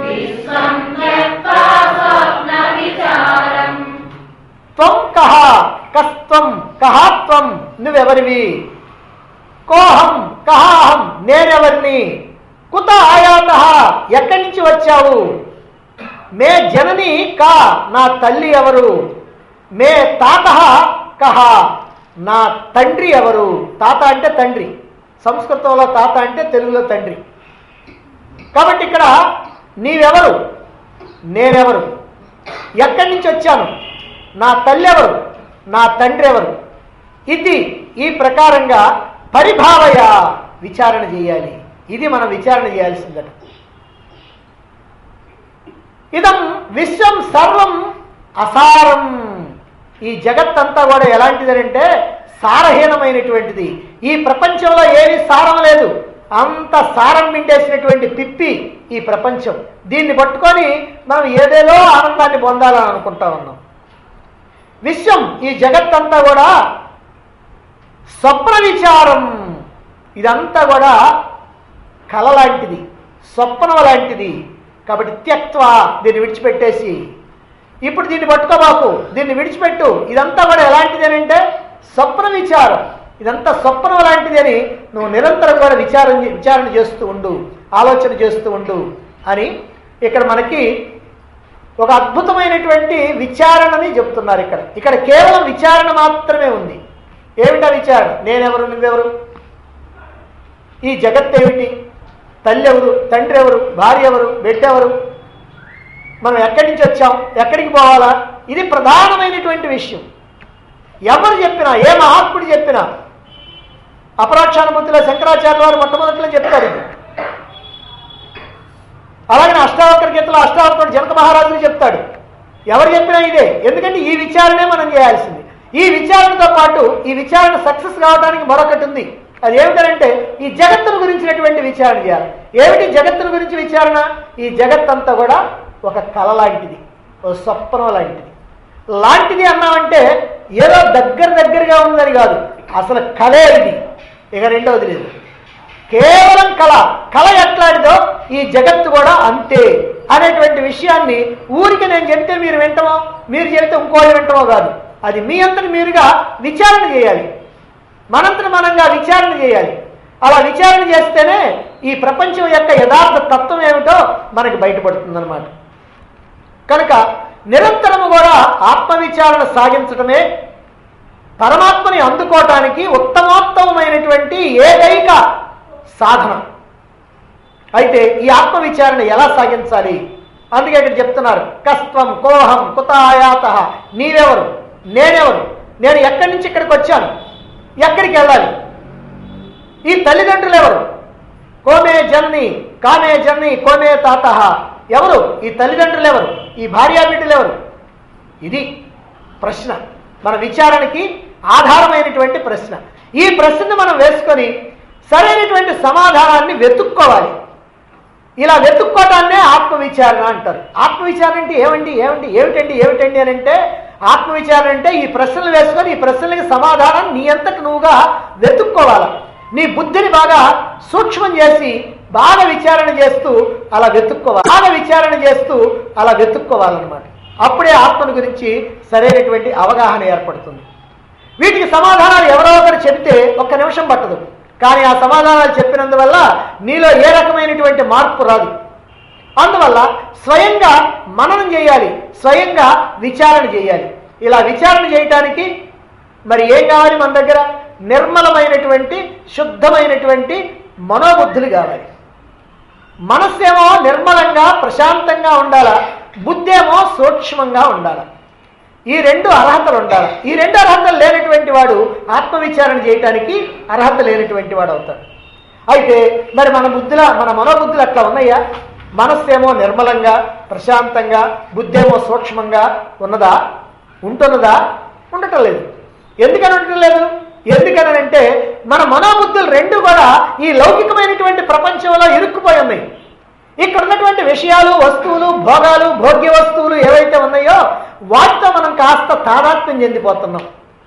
త్వం కహ, కస్త్వం కహాత్వం, నువ్వెవరివి, కోహం కహాహం, నేనెవరిని, కుత ఆయాతః, ఎక్కడి నుంచి వచ్చావు, మే జనని కా, నా తల్లి ఎవరు, మే తాతః కహ, నా తండ్రి ఎవరు. తాత అంటే తండ్రి, సంస్కృతంలో తాత అంటే తెలుగులో తండ్రి. కాబట్టి ఇక్కడ నీవెవరు, నేనెవరు, ఎక్కడి నుంచి వచ్చాను, నా తల్లి ఎవరు, నా తండ్రి ఎవరు, ఇది ఈ ప్రకారంగా పరిభావయ విచారణ చేయాలి. ఇది మనం విచారణ చేయాల్సిందట. ఇదం విశ్వం సర్వం అసారం, ఈ జగత్తంతా కూడా ఎలాంటిదనంటే సారహీనమైనటువంటిది. ఈ ప్రపంచంలో ఏమీ సారం లేదు, అంత సారం మిండేసినటువంటి పిప్పి ఈ ప్రపంచం. దీన్ని పట్టుకొని మనం ఏదేదో ఆనందాన్ని పొందాలని అనుకుంటా ఉన్నాం. విశ్వం, ఈ జగత్తంతా కూడా స్వప్న విచారం, ఇదంతా కూడా కళ లాంటిది, స్వప్నం లాంటిది. కాబట్టి త్యక్త్వ, దీన్ని విడిచిపెట్టేసి ఇప్పుడు దీన్ని పట్టుకోబాకు, దీన్ని విడిచిపెట్టు. ఇదంతా కూడా ఎలాంటిది అని అంటే స్వప్న విచారం. ఇదంతా స్వప్నం లాంటిది అని నువ్వు నిరంతరం కూడా విచారణ చేస్తూ ఉండు, ఆలోచన చేస్తూ ఉండు అని ఇక్కడ మనకి ఒక అద్భుతమైనటువంటి విచారణని చెప్తున్నారు. ఇక్కడ కేవలం విచారణ మాత్రమే ఉంది. ఏమిటా విచారణ? నేనెవరు, నువ్వెవరు, ఈ జగత్ ఏమిటి, తల్లి ఎవరు, తండ్రి ఎవరు, భార్య ఎవరు, బిడ్డ ఎవరు, మనం ఎక్కడి నుంచి వచ్చాం, ఎక్కడికి పోవాలా, ఇది ప్రధానమైనటువంటి విషయం. ఎవరు చెప్పినా, ఏ మహాత్ముడు చెప్పినా, అపరాక్షానుభూతిలో శంకరాచార్య వారు మొట్టమొదటిలో చెప్తారు ఇది. అలాగే అష్టావకర గీతలో అష్టావకరుడు జనక మహారాజుని చెప్తాడు. ఎవరు చెప్పినా ఇదే. ఎందుకంటే ఈ విచారణే మనం చేయాల్సింది. ఈ విచారణతో పాటు ఈ విచారణ సక్సెస్ కావడానికి మరొకటి ఉంది. అది ఏమిటంటే ఈ జగత్తును గురించినటువంటి విచారణ చేయాలి. ఏమిటి జగత్తును గురించి విచారణ? ఈ జగత్తంతా కూడా ఒక కళ లాంటిది, ఒక స్వప్నం లాంటిది అన్నామంటే ఏదో దగ్గరగా ఉందని కాదు, అసలు కళే ఇది. ఇక రెండవది లేదు, కేవలం కళ ఎట్లాంటిదో ఈ జగత్తు కూడా అంతే అనేటువంటి విషయాన్ని ఊరికి నేను చెప్తే మీరు వింటమో, మీరు చెబితే ఇంకోళ్ళు వింటమో కాదు. అది మీ అంతటి మీరుగా విచారణ చేయాలి, మనంతటి మనంగా విచారణ చేయాలి. అలా విచారణ చేస్తేనే ఈ ప్రపంచం యొక్క యథార్థ తత్వం ఏమిటో మనకి బయటపడుతుందన్నమాట. కనుక నిరంతరము కూడా ఆత్మవిచారణ సాగించడమే పరమాత్మని అందుకోవటానికి ఉత్తమోత్తమైనటువంటి ఏకైక సాధన. అయితే ఈ ఆత్మవిచారణ ఎలా సాగించాలి? అందుకే ఇక్కడ చెప్తున్నారు, కస్త్వం, కోహం, కుతాయాత, నీవెవరు, నేనెవరు, నేను ఎక్కడి నుంచి ఇక్కడికి వచ్చాను, ఎక్కడికి వెళ్ళాలి, ఈ తల్లిదండ్రులు ఎవరు, కోమే జన్ని కామే జన్ని కోమే తాత, ఎవరు ఈ తల్లిదండ్రులు, ఎవరు ఈ భార్యాబిడ్డలు, ఎవరు? ఇది ప్రశ్న, మన విచారణకి ఆధారమైనటువంటి ప్రశ్న. ఈ ప్రశ్నను మనం వేసుకొని సరైనటువంటి సమాధానాన్ని వెతుక్కోవాలి. ఇలా వెతుక్కోవటాన్నే ఆత్మవిచారణ అంటారు. ఆత్మవిచారణ అంటే ఏమిటండి అని అంటే, ఆత్మవిచారణ అంటే ఈ ప్రశ్నలు వేసుకొని ఈ ప్రశ్నలకి సమాధానం నీ అంతటి నువ్వుగా వెతుక్కోవాలి. నీ బుద్ధిని బాగా సూక్ష్మం చేసి బాగా విచారణ చేస్తూ అలా వెతుక్కోవాలన్నమాట. అప్పుడే ఆత్మను గురించి సరైనటువంటి అవగాహన ఏర్పడుతుంది. వీటికి సమాధానాలు ఎవరో ఒకరు చెబితే ఒక్క నిమిషం పట్టదు, కానీ ఆ సమాధానాలు చెప్పినందువల్ల నీలో ఏ రకమైనటువంటి మార్పు రాదు. అందువల్ల స్వయంగా మననం చేయాలి, స్వయంగా విచారణ చేయాలి. ఇలా విచారణ చేయటానికి మరి ఏం కావాలి? మన దగ్గర నిర్మలమైనటువంటి శుద్ధమైనటువంటి మనోబుద్ధులు కావాలి. మనస్సేమో నిర్మలంగా ప్రశాంతంగా ఉండాలా, బుద్ధి ఏమో సూక్ష్మంగా ఉండాలి. ఈ రెండు అర్హతలు ఉండాలి. ఈ రెండు అర్హతలు లేనటువంటి వాడు ఆత్మవిచారణ చేయటానికి అర్హత లేనటువంటి వాడు అవుతాడు. అయితే మరి మన మనోబుద్ధులు అట్లా ఉన్నాయా? మనస్సేమో నిర్మలంగా ప్రశాంతంగా, బుద్ధి ఏమో సూక్ష్మంగా ఉంటున్నదా? ఉండటం లేదు. ఎందుకని ఉండటం లేదు? ఎందుకనంటే మన మనోబుద్ధులు రెండు కూడా ఈ లౌకికమైనటువంటి ప్రపంచంలో ఇరుక్కుపోయి ఉన్నాయి. ఇక్కడ ఉన్నటువంటి విషయాలు, వస్తువులు, భోగాలు, భోగ్య వస్తువులు ఏవైతే ఉన్నాయో వాటితో మనం కాస్త తాదాత్మ్యం చెందిపోతున్నాం.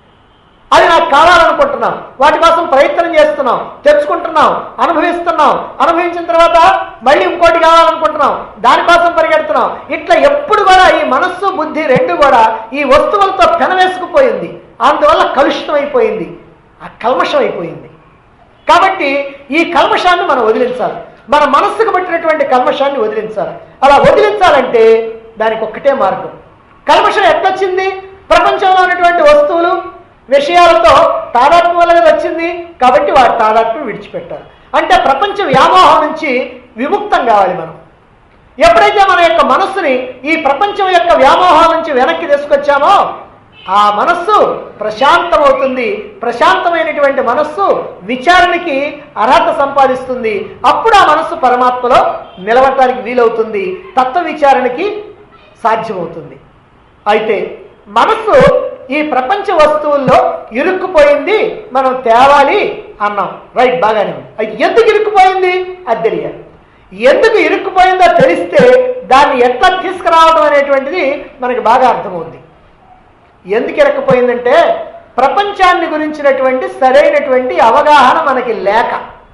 అది నాకు కావాలనుకుంటున్నాం, వాటి కోసం ప్రయత్నం చేస్తున్నాం, తెచ్చుకుంటున్నాం, అనుభవిస్తున్నాం, అనుభవించిన తర్వాత మళ్ళీ ఇంకోటి కావాలనుకుంటున్నాం, దానికోసం పరిగెడుతున్నాం. ఇట్లా ఎప్పుడు కూడా ఈ మనస్సు, బుద్ధి రెండు కూడా ఈ వస్తువులతో పెనవేసుకుపోయింది. అందువల్ల కలుషితం అయిపోయింది, ఆ కల్మషం అయిపోయింది. కాబట్టి ఈ కల్మషాన్ని మనం వదిలించాలి. మన మనస్సుకు పట్టినటువంటి కల్మషాన్ని వదిలించాలి. అలా వదిలించాలంటే దానికి ఒక్కటే మార్గం. కల్మషం ఎట్లొచ్చింది? ప్రపంచంలో ఉన్నటువంటి వస్తువులు, విషయాలతో తాదాత్మ్యం వల్ల వచ్చింది. కాబట్టి వాటి తాదాత్మ్యం విడిచిపెట్టాలి. అంటే ప్రపంచ వ్యామోహం నుంచి విముక్తం కావాలి మనం. ఎప్పుడైతే మన యొక్క మనస్సుని ఈ ప్రపంచం యొక్క వ్యామోహం నుంచి వెనక్కి తీసుకొచ్చామో ఆ మనస్సు ప్రశాంతమవుతుంది. ప్రశాంతమైనటువంటి మనస్సు విచారణకి అర్హత సంపాదిస్తుంది. అప్పుడు ఆ మనస్సు పరమాత్మలో నిలవటానికి వీలవుతుంది, తత్వ విచారణకి సాధ్యమవుతుంది. అయితే మనస్సు ఈ ప్రపంచ వస్తువుల్లో ఇరుక్కుపోయింది, మనం తేవాలి అన్నాం. రైట్, బాగానే ఉంది. అయితే ఎందుకు ఇరుక్కుపోయింది అది తెలియాలి. ఎందుకు ఇరుక్కుపోయిందో తెలిస్తే దాన్ని ఎట్లా తీసుకురావడం అనేటువంటిది మనకి బాగా అర్థమవుతుంది. ఎందుకు ఇరుక్కుపోయిందంటే ప్రపంచాన్ని గురించినటువంటి సరైనటువంటి అవగాహన మనకి లేక.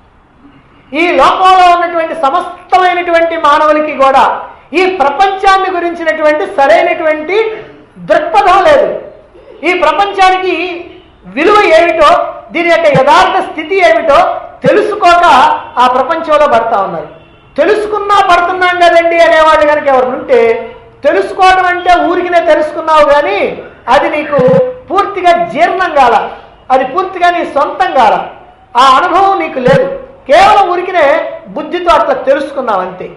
ఈ లోకంలో ఉన్నటువంటి సమస్తమైనటువంటి మానవులకి కూడా ఈ ప్రపంచాన్ని గురించినటువంటి సరైనటువంటి దృక్పథం లేదు. ఈ ప్రపంచానికి విలువ ఏమిటో, దీని యొక్క యథార్థ స్థితి ఏమిటో తెలుసుకోక ఆ ప్రపంచంలో పడతా ఉన్నారు. తెలుసుకున్నా పడుతున్నాం కదండి అనేవాళ్ళు కనుక ఎవరు ఉంటే, తెలుసుకోవడం అంటే ఊరికినే తెలుసుకున్నావు కానీ అది నీకు పూర్తిగా జీర్ణం కాల, అది పూర్తిగా నీ సొంతం కాల, ఆ అనుభవం నీకు లేదు. కేవలం ఊరికినే బుద్ధితో అట్లా తెలుసుకున్నావు అంతే.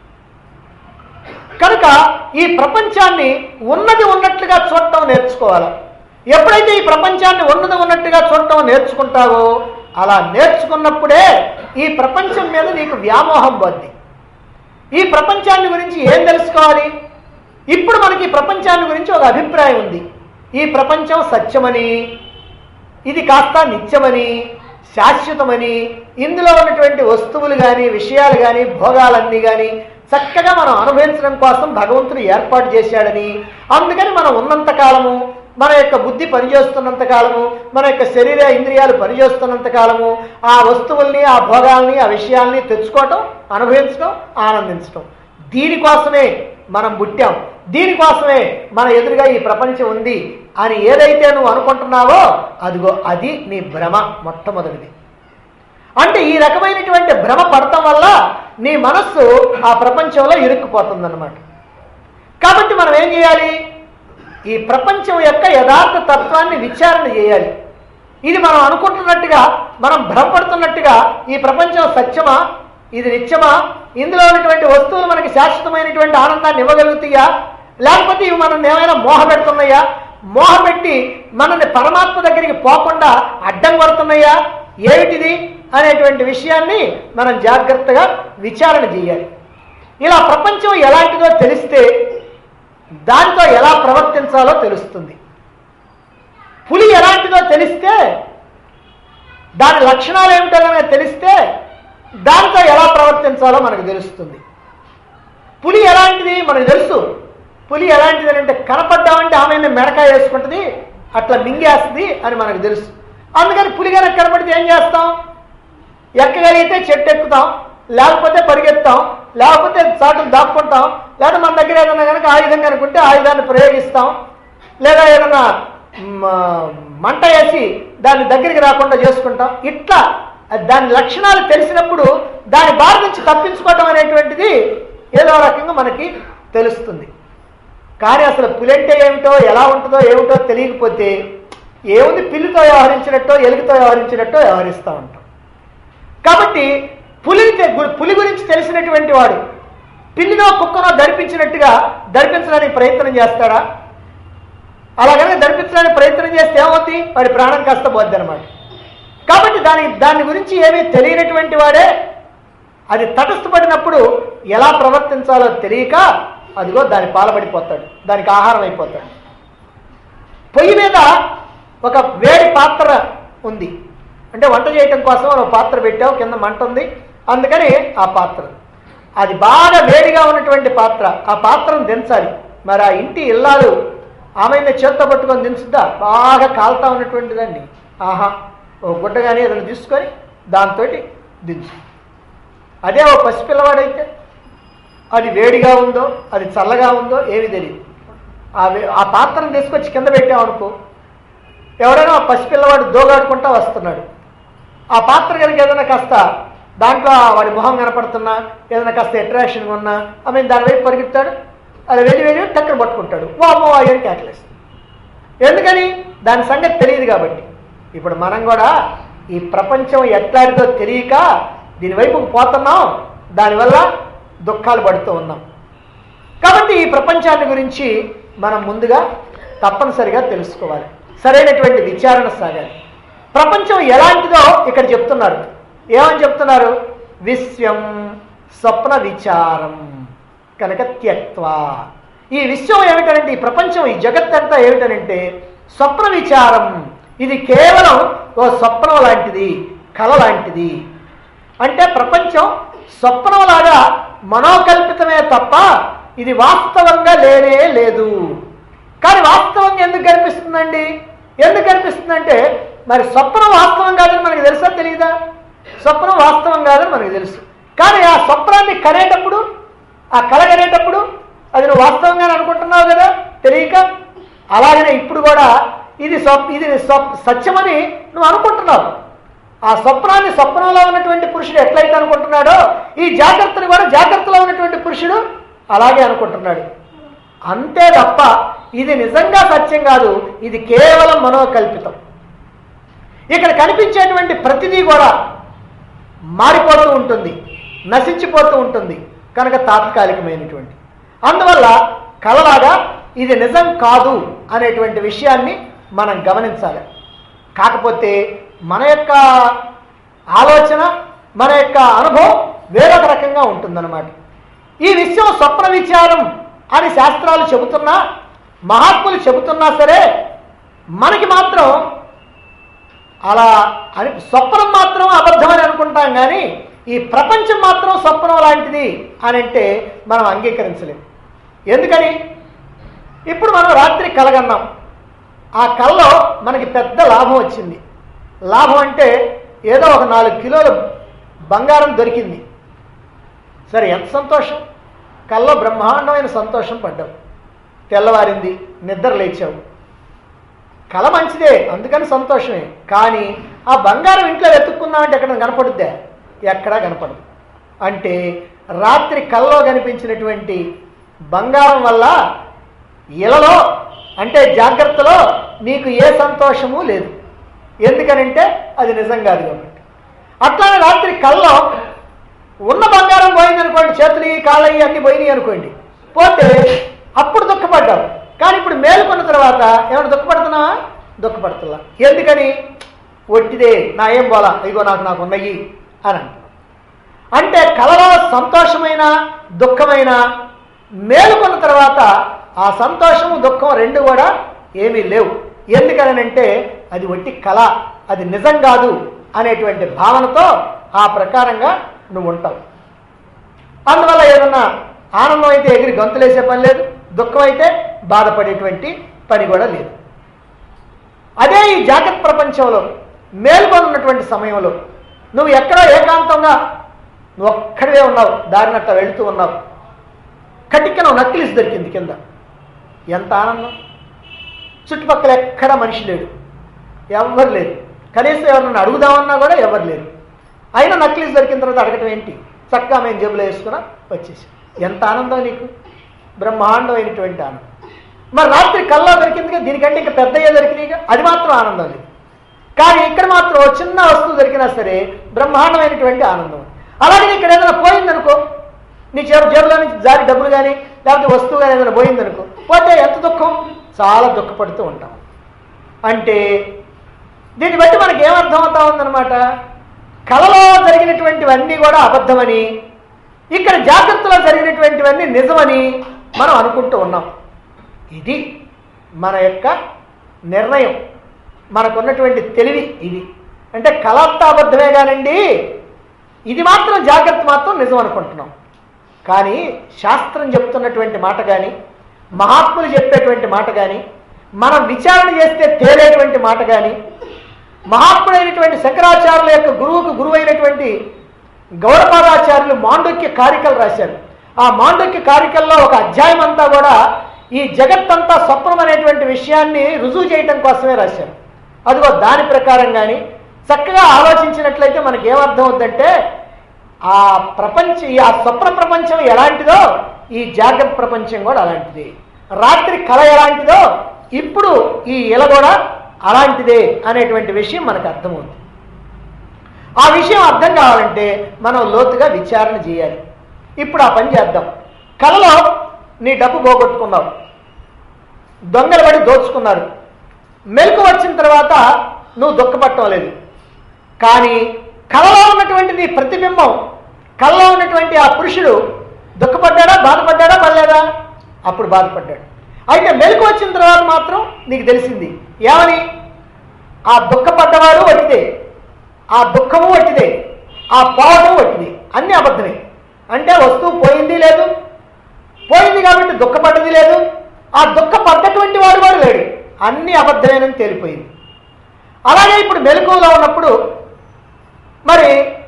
కనుక ఈ ప్రపంచాన్ని ఉన్నది ఉన్నట్లుగా చూడటం నేర్చుకోవాలి. ఎప్పుడైతే ఈ ప్రపంచాన్ని ఉన్నది ఉన్నట్టుగా చూడటం నేర్చుకుంటావో అలా నేర్చుకున్నప్పుడే ఈ ప్రపంచం మీద నీకు వ్యామోహం పోద్ది. ఈ ప్రపంచాన్ని గురించి ఏం తెలుసుకోవాలి? ఇప్పుడు మనకి ప్రపంచాన్ని గురించి ఒక అభిప్రాయం ఉంది. ఈ ప్రపంచం సత్యమని, ఇది కాస్త నిత్యమని, శాశ్వతమని, ఇందులో ఉన్నటువంటి వస్తువులు కానీ విషయాలు కానీ భోగాలన్నీ కానీ చక్కగా మనం అనుభవించడం కోసం భగవంతుడు ఏర్పాటు చేశాడని, అందుకని మనం ఉన్నంత కాలము, మన యొక్క బుద్ధి పనిచేస్తున్నంత కాలము, మన యొక్క శరీర ఇంద్రియాలు పనిచేస్తున్నంత కాలము ఆ వస్తువుల్ని, ఆ భోగాల్ని, ఆ విషయాల్ని తెచ్చుకోవటం, అనుభవించడం, ఆనందించటం, దీనికోసమే మనం పుట్టాం, దీనికోసమే మన ఎదురుగా ఈ ప్రపంచం ఉంది అని ఏదైతే నువ్వు అనుకుంటున్నావో అదిగో అది నీ భ్రమ మొట్టమొదటిది. అంటే ఈ రకమైనటువంటి భ్రమ పడటం వల్ల నీ మనస్సు ఆ ప్రపంచంలో ఇరుక్కుపోతుందన్నమాట. కాబట్టి మనం ఏం చేయాలి? ఈ ప్రపంచం యొక్క యథార్థ తత్వాన్ని విచారణ చేయాలి. ఇది మనం అనుకుంటున్నట్టుగా, మనం భ్రమపడుతున్నట్టుగా ఈ ప్రపంచం సత్యమా, ఇది నిత్యమా, ఇందులో ఉన్నటువంటి వస్తువులు మనకి శాశ్వతమైనటువంటి ఆనందాన్ని ఇవ్వగలుగుతాయా, లేకపోతే ఇవి మనల్ని ఏమైనా మోహపెడుతున్నాయా, మోహపెట్టి మనల్ని పరమాత్మ దగ్గరికి పోకుండా అడ్డం కొడుతున్నాయా, ఏమిటిది అనేటువంటి విషయాన్ని మనం జాగ్రత్తగా విచారణ చేయాలి. ఇలా ప్రపంచం ఎలాంటిదో తెలిస్తే దానితో ఎలా ప్రవర్తించాలో తెలుస్తుంది. పులి ఎలాంటిదో తెలిస్తే, దాని లక్షణాలు ఏమిటో తెలిస్తే దానితో ఎలా ప్రవర్తించాలో మనకు తెలుస్తుంది. పులి ఎలాంటిది మనకు తెలుసు. పులి ఎలాంటిది అంటే కనపడ్డామంటే ఆమె మెడకాయ వేసుకుంటుంది, అట్లా మింగేస్తుంది అని మనకు తెలుసు. అందుకని పులి కనుక కనపడితే ఏం చేస్తాం? ఎక్కగలిగితే చెట్టు ఎక్కుతాం, లేకపోతే పరిగెత్తాం, లేకపోతే చాటును దాక్కుంటాం, లేదా మన దగ్గర ఏదైనా కనుక ఆయుధం కనుకుంటే ఆయుధాన్ని ప్రయోగిస్తాం, లేదా ఏదైనా మంట వేసి దాన్ని దగ్గరికి రాకుండా చేసుకుంటాం. ఇట్లా దాని లక్షణాలు తెలిసినప్పుడు దాని బారి నుంచి తప్పించుకోవటం అనేటువంటిది ఏదో రకంగా మనకి తెలుస్తుంది. కానీ అసలు పులి అంటే ఏమిటో, ఎలా ఉంటుందో ఏమిటో తెలియకపోతే ఏముంది, పిల్లితో వ్యవహరించినట్టో ఎలుగుతో వ్యవహరించినట్టో వ్యవహరిస్తూ ఉంటాం. కాబట్టి పులి గురించి తెలిసినటువంటి వాడు పిల్లినో కుక్కనో ధరిపించినట్టుగా ధరిపించడానికి ప్రయత్నం చేస్తాడా? అలాగనే ధరిపించడానికి ప్రయత్నం చేస్తే ఏమవుతుంది? వాడి ప్రాణం కాస్త పోద్ది అనమాట. కాబట్టి దాని గురించి ఏమీ తెలియనటువంటి వాడే అది తటస్థపడినప్పుడు ఎలా ప్రవర్తించాలో తెలియక అదిగో దాని పాలబడిపోతాడు, దానికి ఆహారం అయిపోతాడు. పొయ్యి మీద ఒక వేడి పాత్ర ఉంది అంటే వంట చేయటం కోసం ఒక పాత్ర పెట్టావు, కింద మంట ఉంది, అందుకని ఆ పాత్ర అది బాగా వేడిగా ఉన్నటువంటి పాత్ర, ఆ పాత్రను దించాలి. మరి ఆ ఇంటి ఇల్లాలు ఆమె చేత్తో పట్టుకొని దించుద్దా? బాగా కాలుతా ఉన్నటువంటి దాన్ని ఆహా ఓ గుడ్డ కానీ ఏదైనా తీసుకొని దాంతో దించు. అదే ఓ పసిపిల్లవాడైతే అది వేడిగా ఉందో అది చల్లగా ఉందో ఏమి తెలియదు. ఆ పాత్రను తీసుకొచ్చి కింద పెట్టామనుకో, ఎవరైనా ఆ పసిపిల్లవాడు దోగాడుకుంటా వస్తున్నాడు, ఆ పాత్ర కనుక ఏదైనా కాస్త దాంట్లో వాడి మొహం కనపడుతున్నా, ఏదైనా కాస్త అట్రాక్షన్గా ఉన్నా దాని వైపు పరిగెత్తాడు, అది వెళ్ళి టక్కన పట్టుకుంటాడు, ఓ అమ్మ అని కేకలేస్తాడు. ఎందుకని? దాని సంగతి తెలియదు కాబట్టి. ఇప్పుడు మనం కూడా ఈ ప్రపంచం ఎట్లాంటిదో తెలియక దీనివైపుకు పోతున్నాం, దానివల్ల దుఃఖాలు పడుతూ ఉన్నాం. కాబట్టి ఈ ప్రపంచాన్ని గురించి మనం ముందుగా తప్పనిసరిగా తెలుసుకోవాలి, సరైనటువంటి విచారణ సాగాలి. ప్రపంచం ఎలాంటిదో ఇక్కడ చెప్తున్నారు. ఏమని చెప్తున్నారు? విశ్వం స్వప్న విచారం కనుక త్యక్త్వా. ఈ విశ్వం ఏమిటనంటే, ఈ ప్రపంచం, ఈ జగత్తంతా ఏమిటనంటే స్వప్న విచారం. ఇది కేవలం ఓ స్వప్నం లాంటిది, కళ లాంటిది. అంటే ప్రపంచం స్వప్నంలాగా మనోకల్పితమే తప్ప ఇది వాస్తవంగా లేనే లేదు. కానీ వాస్తవంగా ఎందుకు కనిపిస్తుందండి? ఎందుకు కనిపిస్తుందంటే మరి స్వప్నం వాస్తవం కాదని మనకు తెలుసా తెలియదా? స్వప్నం వాస్తవం కాదని మనకు తెలుసు. కానీ ఆ స్వప్నాన్ని కనేటప్పుడు, ఆ కళ కనేటప్పుడు అది నువ్వు వాస్తవంగానే అనుకుంటున్నావు కదా తెలియక. అలాగనే ఇప్పుడు కూడా ఇది సత్యమని నువ్వు అనుకుంటున్నావు. ఆ స్వప్నాన్ని స్వప్నంలో ఉన్నటువంటి పురుషుడు ఎట్లయితే అనుకుంటున్నాడో ఈ జాగ్రత్తని కూడా జాగ్రత్తలో ఉన్నటువంటి పురుషుడు అలాగే అనుకుంటున్నాడు. అంతే తప్ప ఇది నిజంగా సత్యం కాదు, ఇది కేవలం మనోకల్పితం. ఇక్కడ కనిపించేటువంటి ప్రతిదీ కూడా మారిపోతూ ఉంటుంది, నశించిపోతూ ఉంటుంది కనుక తాత్కాలికమైనటువంటి. అందువల్ల కలలాగా ఇది నిజం కాదు అనేటువంటి విషయాన్ని మనం గమనించాలి. కాకపోతే మన యొక్క ఆలోచన, మన యొక్క అనుభవం వేరొక రకంగా ఉంటుందన్నమాట. ఈ విషయం స్వప్న విచారం అని శాస్త్రాలు చెబుతున్నా, మహాత్ములు చెబుతున్నా సరే మనకి మాత్రం అలా అని స్వప్నం మాత్రం అబద్ధమని అనుకుంటాం. కానీ ఈ ప్రపంచం మాత్రం స్వప్నం లాంటిది అని అంటే మనం అంగీకరించలేం. ఎందుకని? ఇప్పుడు మనం రాత్రి కలగన్నాం, ఆ కల్లో మనకి పెద్ద లాభం వచ్చింది. లాభం అంటే ఏదో ఒక 4 కిలోల బంగారం దొరికింది. సరే, ఎంత సంతోషం! కల్లో బ్రహ్మాండమైన సంతోషం పడ్డావు. తెల్లవారింది, నిద్ర లేచావు. కళ మంచిదే, అందుకని సంతోషమే. కానీ ఆ బంగారం ఇంట్లో వెతుక్కుందామంటే ఎక్కడ కనపడుద్దా? ఎక్కడా కనపడదు. అంటే రాత్రి కల్లో కనిపించినటువంటి బంగారం వల్ల ఇలలో అంటే జాగ్రత్తలో నీకు ఏ సంతోషము లేదు. ఎందుకనంటే అది నిజం కాదు కాబట్టి. అట్లానే రాత్రి కల్లో ఉన్న బంగారం పోయిందనుకోండి, చేతులు కాళ్ళ అన్నీ పోయినాయి అనుకోండి, పోతే అప్పుడు దుఃఖపడ్డావు. కానీ ఇప్పుడు మేలుకున్న తర్వాత ఏమైనా దుఃఖపడుతున్నావా? దుఃఖపడుతున్నా. ఎందుకని? ఒట్టిదే, నా ఏం పోలా, ఇగో నాకు ఉన్నాయి అని అంటున్నావు. అంటే కలలో సంతోషమైన దుఃఖమైన మేలుకున్న తర్వాత ఆ సంతోషము దుఃఖం రెండు కూడా ఏమీ లేవు. ఎందుకనంటే అది ఒట్టి కళ, అది నిజం కాదు అనేటువంటి భావనతో ఆ ప్రకారంగా నువ్వు ఉంటావు. అందువల్ల ఏదన్నా ఆనందం అయితే ఎగిరి గొంతులేసే పని లేదు, దుఃఖం అయితే బాధపడేటువంటి పని కూడా లేదు. అదే ఈ జాగ్రత్త ప్రపంచంలో మేల్కొని ఉన్నటువంటి సమయంలో నువ్వు ఎక్కడో ఏకాంతంగా నువ్వు ఒక్కడివే ఉన్నావు, దారినట్ట వెళుతూ ఉన్నావు. కటిక్కన నక్కిలిసి దొరికింది కింద. ఎంత ఆనందం! చుట్టుపక్కల ఎక్కడ మనిషి లేడు, ఎవరు లేరు. కనీసం ఎవరినైనా అడుగుదామన్నా కూడా ఎవరు లేరు. అయినా నక్లిస్ దొరికిన తర్వాత అడగటం ఏంటి? చక్కగా మేము జేబులో వేసుకున్నా వచ్చేసి. ఎంత ఆనందం నీకు! బ్రహ్మాండమైనటువంటి ఆనందం. మరి రాత్రి కల్లో దొరికిందిగా, దీనికంటే ఇంకా పెద్దయ్యే దొరికినాయిగా, అది మాత్రం ఆనందం లేదు. కానీ ఇక్కడ మాత్రం చిన్న వస్తువు దొరికినా సరే బ్రహ్మాండమైనటువంటి ఆనందం. అలాగే ఇక్కడ ఏదైనా పోయిందనుకో, నీ జేబులో నుంచి జారి డబ్బులు కానీ లేకపోతే వస్తువు కానీ ఏదైనా పోయిందనుకో, పోతే ఎంత దుఃఖం! చాలా దుఃఖపడుతూ ఉంటాం. అంటే దీన్ని బట్టి మనకి ఏమర్థం అవుతా ఉందన్నమాట, కళలో జరిగినటువంటివన్నీ కూడా అబద్ధమని, ఇక్కడ జాగ్రత్తలో జరిగినటువంటివన్నీ నిజమని మనం అనుకుంటూ ఉన్నాం. ఇది మన యొక్క నిర్ణయం, మనకున్నటువంటి తెలివి ఇది. అంటే కళ అంతా అబద్ధమే కానండి, ఇది మాత్రం జాగ్రత్త మాత్రం నిజం అనుకుంటున్నాం. కానీ శాస్త్రం చెప్తున్నటువంటి మాట కానీ, మహాత్ములు చెప్పేటువంటి మాట కానీ, మనం విచారణ చేస్తే తేలేటువంటి మాట కానీ, మహాత్ముడైనటువంటి శంకరాచార్యుల యొక్క గురువుకు గురువైనటువంటి గౌడపాదాచార్యులు మాండూక్య కారికలు రాశారు. ఆ మాండూక్య కారికల్లో ఒక అధ్యాయం అంతా కూడా ఈ జగత్తంతా స్వప్నం అనేటువంటి విషయాన్ని రుజువు చేయటం కోసమే రాశారు. అదిగో దాని ప్రకారం కానీ చక్కగా ఆలోచించినట్లయితే మనకి ఏమర్థం అవుతుందంటే, ఆ ఆ స్వప్న ప్రపంచం ఎలాంటిదో ఈ జాగ్రత్త ప్రపంచం కూడా అలాంటిది. రాత్రి కళ ఎలాంటిదో ఇప్పుడు ఈ ఇల కూడా అలాంటిదే అనేటువంటి విషయం మనకు అర్థమవుతుంది. ఆ విషయం అర్థం కావాలంటే మనం లోతుగా విచారణ చేయాలి. ఇప్పుడు ఆ పని చేద్దాం. కళలో నీ డబ్బు పోగొట్టుకున్నావు, దొంగలు పడి దోచుకున్నారు. మెలకు వచ్చిన తర్వాత నువ్వు దుఃఖపడటం లేదు. కానీ కళలో ఉన్నటువంటి నీ ప్రతిబింబం, కళలో ఉన్నటువంటి ఆ పురుషుడు దుఃఖపడ్డాడా, బాధపడ్డాడా, పడలేదా? అప్పుడు బాధపడ్డాడు. అయితే మెలకు వచ్చిన తర్వాత మాత్రం నీకు తెలిసింది ఏమని, ఆ దుఃఖపడ్డవాడు వట్టిదే, ఆ దుఃఖము వట్టిదే, ఆ పోవడం వట్టిది, అన్నీ అబద్ధమే. అంటే వస్తువు పోయింది లేదు, పోయింది కాబట్టి దుఃఖపడ్డది లేదు, ఆ దుఃఖపడ్డటువంటి వాడు వాడు లేడు, అన్నీ అబద్ధమేనని తేలిపోయింది. అలాగే ఇప్పుడు మెలకువలో ఉన్నప్పుడు మరి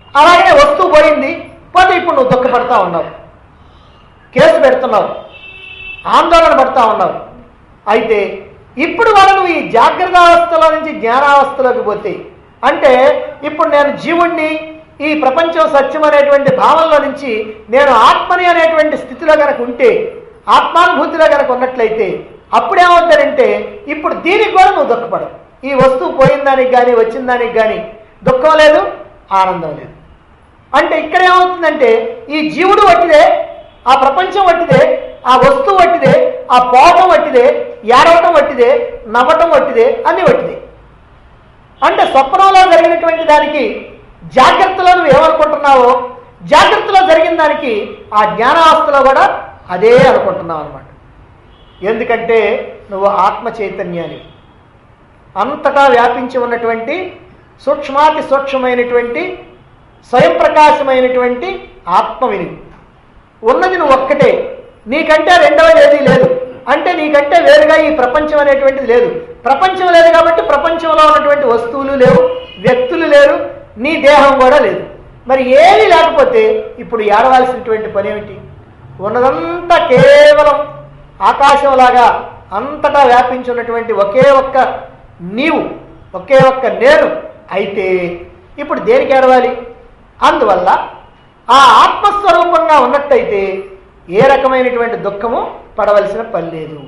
అలాగే వస్తువు పోయింది, పోతే ఇప్పుడు నువ్వు దుఃఖపడతా ఉన్నావు, కేసు పెడుతున్నావు, ఆందోళన పడతా ఉన్నావు. అయితే ఇప్పుడు కూడా నువ్వు ఈ జాగ్రత్త అవస్థలో నుంచి జ్ఞానావస్థలోకి పోతే, అంటే ఇప్పుడు నేను జీవుణ్ణి, ఈ ప్రపంచం సత్యం అనేటువంటి భావనలో నుంచి నేను ఆత్మని అనేటువంటి స్థితిలో కనుక ఉంటే, ఆత్మానుభూతిలో కనుక ఉన్నట్లయితే అప్పుడేమవుతారంటే ఇప్పుడు దీనికి కూడా నువ్వు దుఃఖపడవు. ఈ వస్తువు పోయిన దానికి కానీ వచ్చిన దానికి కానీ దుఃఖం లేదు, ఆనందం లేదు. అంటే ఇక్కడ ఏమవుతుందంటే ఈ జీవుడు వట్టిదే, ఆ ప్రపంచం వట్టిదే, ఆ వస్తువు వట్టిదే, ఆ పోవటం వట్టిదే, ఏడవటం వట్టిదే, నవ్వటం వట్టిదే, అన్నీ వట్టిదే. అంటే స్వప్నంలో జరిగినటువంటి దానికి జాగ్రత్తలో నువ్వు ఏమనుకుంటున్నావో, జాగ్రత్తలో జరిగిన దానికి ఆ జ్ఞానావస్థలో కూడా అదే అనుకుంటున్నావు అనమాట. ఎందుకంటే నువ్వు ఆత్మ చైతన్యాన్ని, అంతటా వ్యాపించి ఉన్నటువంటి సూక్ష్మాతి సూక్ష్మమైనటువంటి స్వయం ప్రకాశమైనటువంటి ఆత్మవిని ఉన్నది నువ్వు ఒక్కటే, నీకంటే రెండవది ఏదీ లేదు. అంటే నీకంటే వేరుగా ఈ ప్రపంచం అనేటువంటిది లేదు. ప్రపంచం లేదు కాబట్టి ప్రపంచంలో ఉన్నటువంటి వస్తువులు లేవు, వ్యక్తులు లేరు, నీ దేహం కూడా లేదు. మరి ఏమీ లేకపోతే ఇప్పుడు ఏడవలసినటువంటి పని ఏమిటి? ఉన్నదంతా కేవలం ఆకాశంలాగా అంతటా వ్యాపించి ఉన్నటువంటి ఒకే ఒక్క నీవు, ఒకే ఒక్క నేను. అయితే ఇప్పుడు దేనికి ఏడవాలి? అందువల్ల ఆ ఆత్మస్వరూపంగా ఉన్నట్టయితే ఏ రకమైనటువంటి దుఃఖము పడవలసిన పని లేదు.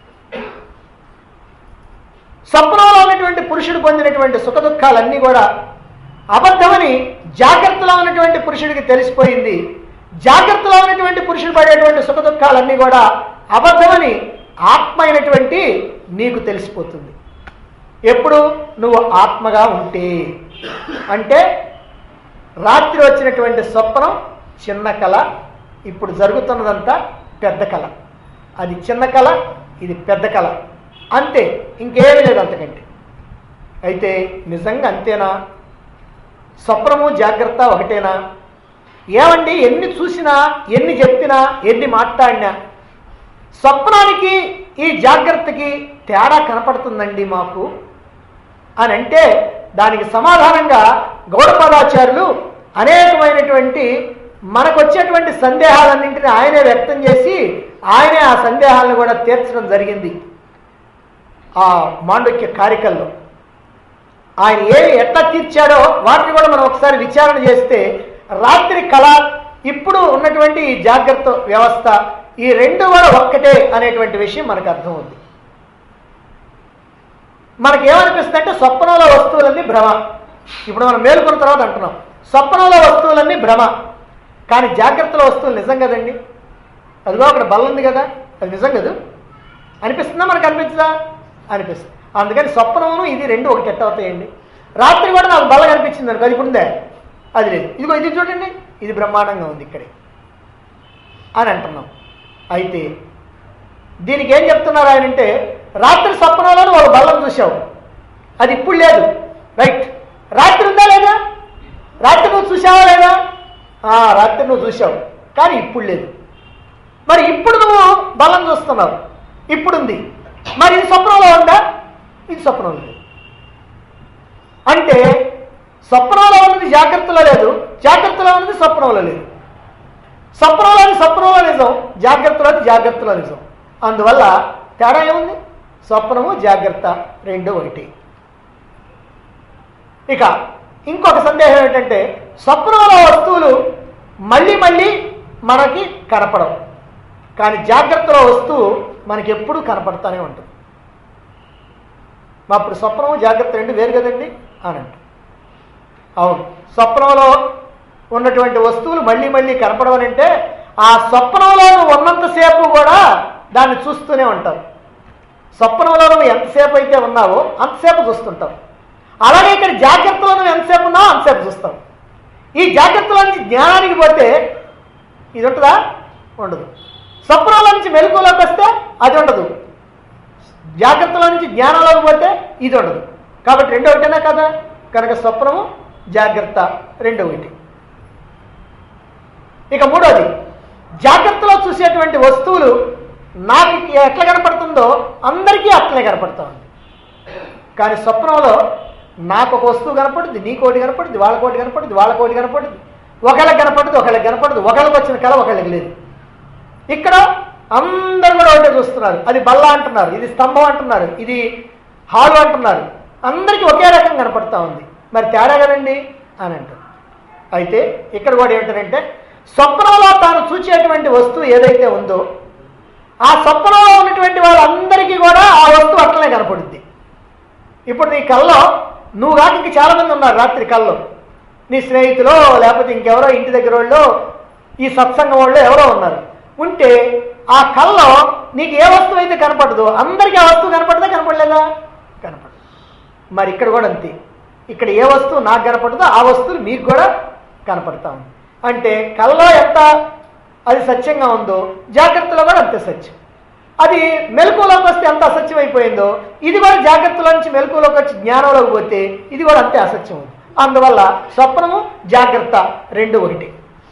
స్వప్నంలో ఉన్నటువంటి పురుషుడు పొందినటువంటి సుఖ దుఃఖాలన్నీ కూడా అబద్ధమని జాగ్రత్తలో ఉన్నటువంటి పురుషుడికి తెలిసిపోయింది. జాగ్రత్తలో ఉన్నటువంటి పురుషుడు పడేటువంటి సుఖ దుఃఖాలన్నీ కూడా అబద్ధమని ఆత్మ అయినటువంటి నీకు తెలిసిపోతుంది. ఎప్పుడు నువ్వు ఆత్మగా ఉంటే. అంటే రాత్రి వచ్చినటువంటి స్వప్నం చిన్న కళ, ఇప్పుడు జరుగుతున్నదంతా పెద్ద కళ. అది చిన్న కళ, ఇది పెద్ద కళ, అంతే, ఇంకేమీ లేదు అంతకంటే. అయితే నిజంగా అంతేనా? స్వప్నము జాగ్రత్త ఒకటేనా? ఏమండి, ఎన్ని చూసినా, ఎన్ని చెప్పినా, ఎన్ని మాట్లాడినా స్వప్నానికి ఈ జాగ్రత్తకి తేడా కనపడుతుందండి మాకు అని అంటే దానికి సమాధానంగా గౌడపాదాచార్యులు అనేకమైనటువంటి మనకు వచ్చేటువంటి సందేహాలన్నింటినీ ఆయనే వ్యక్తం చేసి ఆయనే ఆ సందేహాలను కూడా తీర్చడం జరిగింది. ఆ మాండూక్య కారికల్లో ఆయన ఎట్లా తీర్చాడో వాటిని కూడా మనం ఒకసారి విచారణ చేస్తే రాత్రి కళ, ఇప్పుడు ఉన్నటువంటి ఈ జాగ్రత్త వ్యవస్థ, ఈ రెండు కూడా ఒక్కటే అనేటువంటి విషయం మనకు అర్థమవుతుంది. మనకేమనిపిస్తుంది అంటే స్వప్నంలో వస్తువులన్నీ భ్రమ. ఇప్పుడు మనం మేలుకున్న తర్వాత అంటున్నాం స్వప్నంలో వస్తువులన్నీ భ్రమ, కానీ జాగ్రత్తలో వస్తువులు నిజం కదండి. అదిగో అక్కడ బల్ల ఉంది కదా, అది నిజం కదా అనిపిస్తుందా? మనకు అనిపించదా? అనిపిస్తుంది. అందుకని స్వప్నమును ఇది రెండు ఒకటి ఎట్ట అవుతాయండి? రాత్రి కూడా నాకు బల్ల కనిపించింది అనుకో, అది ఇప్పుడు ఉందే, అది లేదు. ఇదిగో ఇది చూడండి, ఇది బ్రహ్మాండంగా ఉంది ఇక్కడే అని అంటున్నాం. అయితే దీనికి ఏం చెప్తున్నారు ఆయన అంటే, రాత్రి స్వప్నంలో ఒక బల్లం చూసావు, అది ఇప్పుడు లేదు, రైట్. రాత్రి ఉందా లేదా? రాత్రి నువ్వు చూసావా లేదా? రాత్రి నువ్వు చూసావు, కానీ ఇప్పుడు లేదు. మరి ఇప్పుడు నువ్వు బల్లం చూస్తున్నావు, ఇప్పుడు ఉంది. మరి ఇది స్వప్నంలో ఉందా? ఇది స్వప్నంలో లేదు. అంటే స్వప్నంలో ఉన్నది జాగ్రత్తలో లేదు, జాగ్రత్తలో ఉన్నది స్వప్నంలో లేదు. స్వప్నంలోని స్వప్నంలో నిజం, జాగ్రత్తలోని జాగ్రత్తలో నిజం. అందువల్ల తేడా ఏముంది? స్వప్నము జాగ్రత్త రెండు ఒకటి. ఇక ఇంకొక సందేహం ఏంటంటే, స్వప్నంలో వస్తువులు మళ్ళీ మళ్ళీ మనకి కనపడవు, కానీ జాగ్రత్తలో వస్తువు మనకి ఎప్పుడూ కనపడతానే ఉంటుంది. అప్పుడు స్వప్నము జాగ్రత్త రెండు వేరు కదండి అని అంట. అవును, స్వప్నంలో ఉన్నటువంటి వస్తువులు మళ్ళీ మళ్ళీ కనపడవనంటే ఆ స్వప్నంలో నువ్వు ఉన్నంతసేపు కూడా దాన్ని చూస్తూనే ఉంటావు. స్వప్నంలో నువ్వు ఎంతసేపు అయితే ఉన్నావో అంతసేపు చూస్తుంటావు. అలాగే ఇక్కడ జాగ్రత్తలో నువ్వు ఎంతసేపు ఉన్నావో అంతసేపు చూస్తావు. ఈ జాగ్రత్తలో నుంచి జ్ఞానానికి పోతే ఇది ఉంటుందా? ఉండదు. స్వప్నంలో నుంచి మెలకువలోకి వస్తే అది ఉండదు. జాగ్రత్తలో నుంచి జ్ఞానంలోకి పోతే ఇది ఉండదు. కాబట్టి రెండో ఒకటేనా కదా? కనుక స్వప్నము జాగ్రత్త రెండు ఒకటి. ఇక మూడోది, జాగ్రత్తలో చూసేటువంటి వస్తువులు నాకు ఎట్లా కనపడుతుందో అందరికీ అట్లనే కనపడుతూ ఉంది. కానీ స్వప్నంలో నాకు ఒక వస్తువు కనపడుద్ది, నీకోటి కనపడుద్ది, వాళ్ళకోటి కనపడుద్ది, వాళ్ళకోటి కనపడుద్ది, ఒకళ్ళకి కనపడుద్ది, ఒకళ్ళకి కనపడదు, ఒకళ్ళకి వచ్చిన కళ ఒకళ్ళకి లేదు. ఇక్కడ అందరూ కూడా ఒకటే చూస్తున్నారు. అది బల్ల అంటున్నారు, ఇది స్తంభం అంటున్నారు, ఇది హాలు అంటున్నారు, అందరికీ ఒకే రకం కనపడతా ఉంది. మరి తేడా కదండి అని అంటారు. అయితే ఇక్కడ కూడా ఏంటంటే స్వప్నంలో తాను చూచేటువంటి వస్తువు ఏదైతే ఉందో ఆ స్వప్నంలో ఉన్నటువంటి వాళ్ళందరికీ కూడా ఆ వస్తువు అట్లనే కనపడుద్ది. ఇప్పుడు నీ కల్లో నువ్వు కాక ఇంక చాలామంది ఉన్నారు. రాత్రి కల్లో నీ స్నేహితులో లేకపోతే ఇంకెవరో ఇంటి దగ్గర వాళ్ళు ఈ సత్సంగం వాళ్ళు ఎవరో ఉన్నారు. ఉంటే ఆ కల్లో నీకు ఏ వస్తువు అయితే కనపడదో అందరికీ ఆ వస్తువు కనపడదా కనపడలేదా? కనపడదు. మరి ఇక్కడ కూడా అంతే. ఇక్కడ ఏ వస్తువు నాకు కనపడదో ఆ వస్తువులు మీకు కూడా కనపడతా ఉంది. అంటే కల్లో ఎంత అది సత్యంగా ఉందో జాగ్రత్తలో కూడా అంతే సత్యం. అది మెలకువలోకి వస్తే ఎంత అసత్యం అయిపోయిందో ఇది కూడా జాగ్రత్తలో నుంచి మెలకువలోకి వచ్చి జ్ఞానంలోకి పోతే ఇది కూడా అంతే అసత్యం ఉంది. అందువల్ల స్వప్నము జాగ్రత్త రెండు ఒకటి.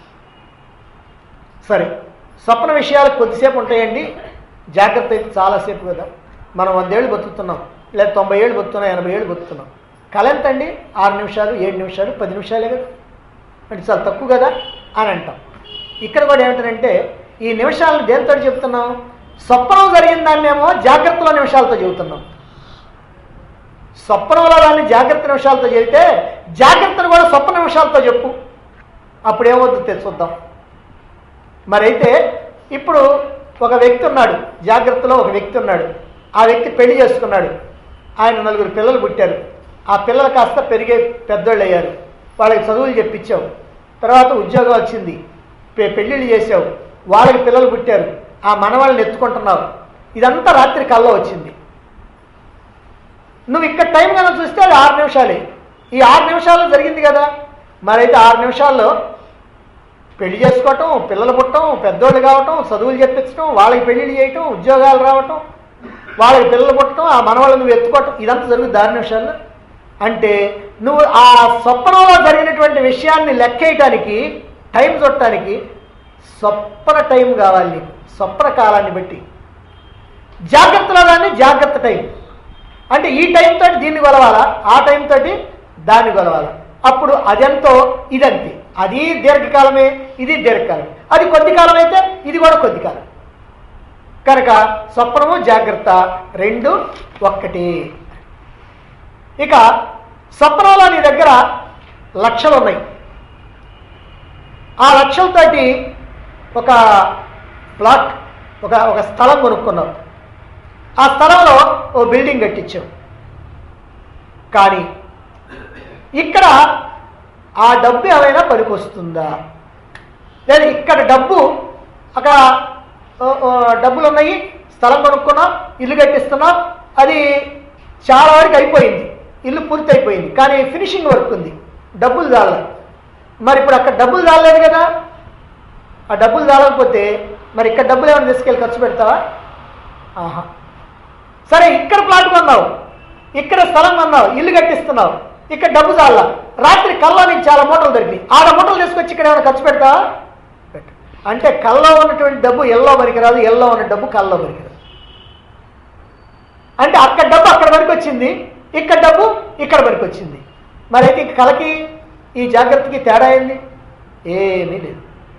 సరే, స్వప్న విషయాలు కొద్దిసేపు ఉంటాయండి, జాగ్రత్త అయితే చాలాసేపు కదా. మనం 100 ఏళ్ళు బతుకుతున్నాం, లేదా 90 ఏళ్ళు బతుకుతున్నాం, 80 ఏళ్ళు బతుకుతున్నాం. కళ ఎంత అండి? 6 నిమిషాలు, 7 నిమిషాలు, 10 నిమిషాలే కదా. అంటే చాలా తక్కువ కదా అని అంటాం. ఇక్కడ కూడా ఏమిటంటే ఈ నిమిషాలను దేనితో చెప్తున్నాం? స్వప్నం జరిగిన దాన్నేమో జాగ్రత్తలో నిమిషాలతో చెబుతున్నాం. స్వప్నంలో దాన్ని జాగ్రత్త నిమిషాలతో చెబితే జాగ్రత్తను కూడా స్వప్న నిమిషాలతో చెప్పు, అప్పుడేమవుతుందో చూద్దాం. మరైతే ఇప్పుడు ఒక వ్యక్తి ఉన్నాడు, జాగ్రత్తలో ఒక వ్యక్తి ఉన్నాడు. ఆ వ్యక్తి పెళ్లి చేసుకున్నాడు. ఆయన 4 పిల్లలు పుట్టారు. ఆ పిల్లలు కాస్త పెరిగే పెద్దోళ్ళు అయ్యారు. వాళ్ళకి చదువులు చెప్పించావు, తర్వాత ఉద్యోగం వచ్చింది, పెళ్ళిళ్ళు చేసావు, వాళ్ళకి పిల్లలు పుట్టారు, ఆ మనవాళ్ళని ఎత్తుకుంటున్నావు. ఇదంతా రాత్రి కల్లో వచ్చింది. నువ్వు ఇక్కడ టైం కన్నా చూస్తే అది 6 నిమిషాలే. ఈ 6 నిమిషాల్లో జరిగింది కదా. మరైతే 6 నిమిషాల్లో పెళ్లి చేసుకోవటం, పిల్లలు పుట్టడం, పెద్దోళ్ళు కావటం, చదువులు చెప్పించడం, వాళ్ళకి పెళ్ళిళ్ళు చేయటం, ఉద్యోగాలు రావటం, వాళ్ళకి పిల్లలు పుట్టడం, ఆ మనవాళ్ళు నువ్వు ఎత్తుకోవటం, ఇదంతా జరుగుతుంది 6 నిమిషాల్లో. అంటే నువ్వు ఆ స్వప్నంలో జరిగినటువంటి విషయాన్ని లెక్కేయటానికి, టైం చూడటానికి స్వప్న టైం కావాలి నీకు. స్వప్న కాలాన్ని బట్టి జాగ్రత్తలో దాన్ని జాగ్రత్త టైం అంటే ఈ టైం తోటి దీన్ని కొలవాలా, ఆ టైం తోటి దాన్ని కొలవాలా. అప్పుడు అదెంతో ఇదంతే. అది దీర్ఘకాలమే, ఇది దీర్ఘకాలం. అది కొద్ది కాలం అయితే ఇది కూడా కొద్ది కాలం. కనుక స్వప్నము జాగ్రత్త రెండు ఒక్కటి. ఇక స్వప్నంలో నీ దగ్గర లక్షలు ఉన్నాయి. ఆ లక్షలతోటి ఒక ప్లాట్, ఒక స్థలం కొనుక్కున్నావు. ఆ స్థలంలో ఓ బిల్డింగ్ కట్టించావు. కానీ ఇక్కడ ఆ డబ్బు ఏమైనా పనికొస్తుందా? లేదా ఇక్కడ డబ్బు, అక్కడ డబ్బులు ఉన్నాయి, స్థలం కొనుక్కున్నాం, ఇల్లు కట్టిస్తున్నాం, అది చాలా వరకు అయిపోయింది, ఇల్లు పూర్తి అయిపోయింది, కానీ ఫినిషింగ్ వర్క్ ఉంది, డబ్బులు చాలలేదు. మరి ఇప్పుడు అక్కడ డబ్బులు చాలలేదు కదా. ఆ డబ్బులు చాలకపోతే మరి ఇక్కడ డబ్బులు ఏమైనా తీసుకెళ్ళి ఖర్చు పెడతావా? ఆహా. సరే, ఇక్కడ ప్లాట్ కొన్నావు, ఇక్కడ స్థలం కొన్నావు, ఇల్లు కట్టిస్తున్నావు, ఇక్కడ డబ్బు చాలా. రాత్రి కల్లో నీకు చాలా మూటలు దొరికినాయి, 6 మూటలు తీసుకొచ్చి ఇక్కడ ఏమైనా ఖర్చు పెడతావా? అంటే కల్లో ఉన్నటువంటి డబ్బు ఎల్లో పనికిరాదు, ఎల్లో ఉన్న డబ్బు కల్లో పనికిరాదు. అంటే అక్కడ డబ్బు అక్కడ పనికొచ్చింది, ఇక్కడ డబ్బు ఇక్కడ పనికొచ్చింది. మరి అయితే కళకి ఈ జాగ్రత్తకి తేడా ఏంది? ఏమీ లేదు.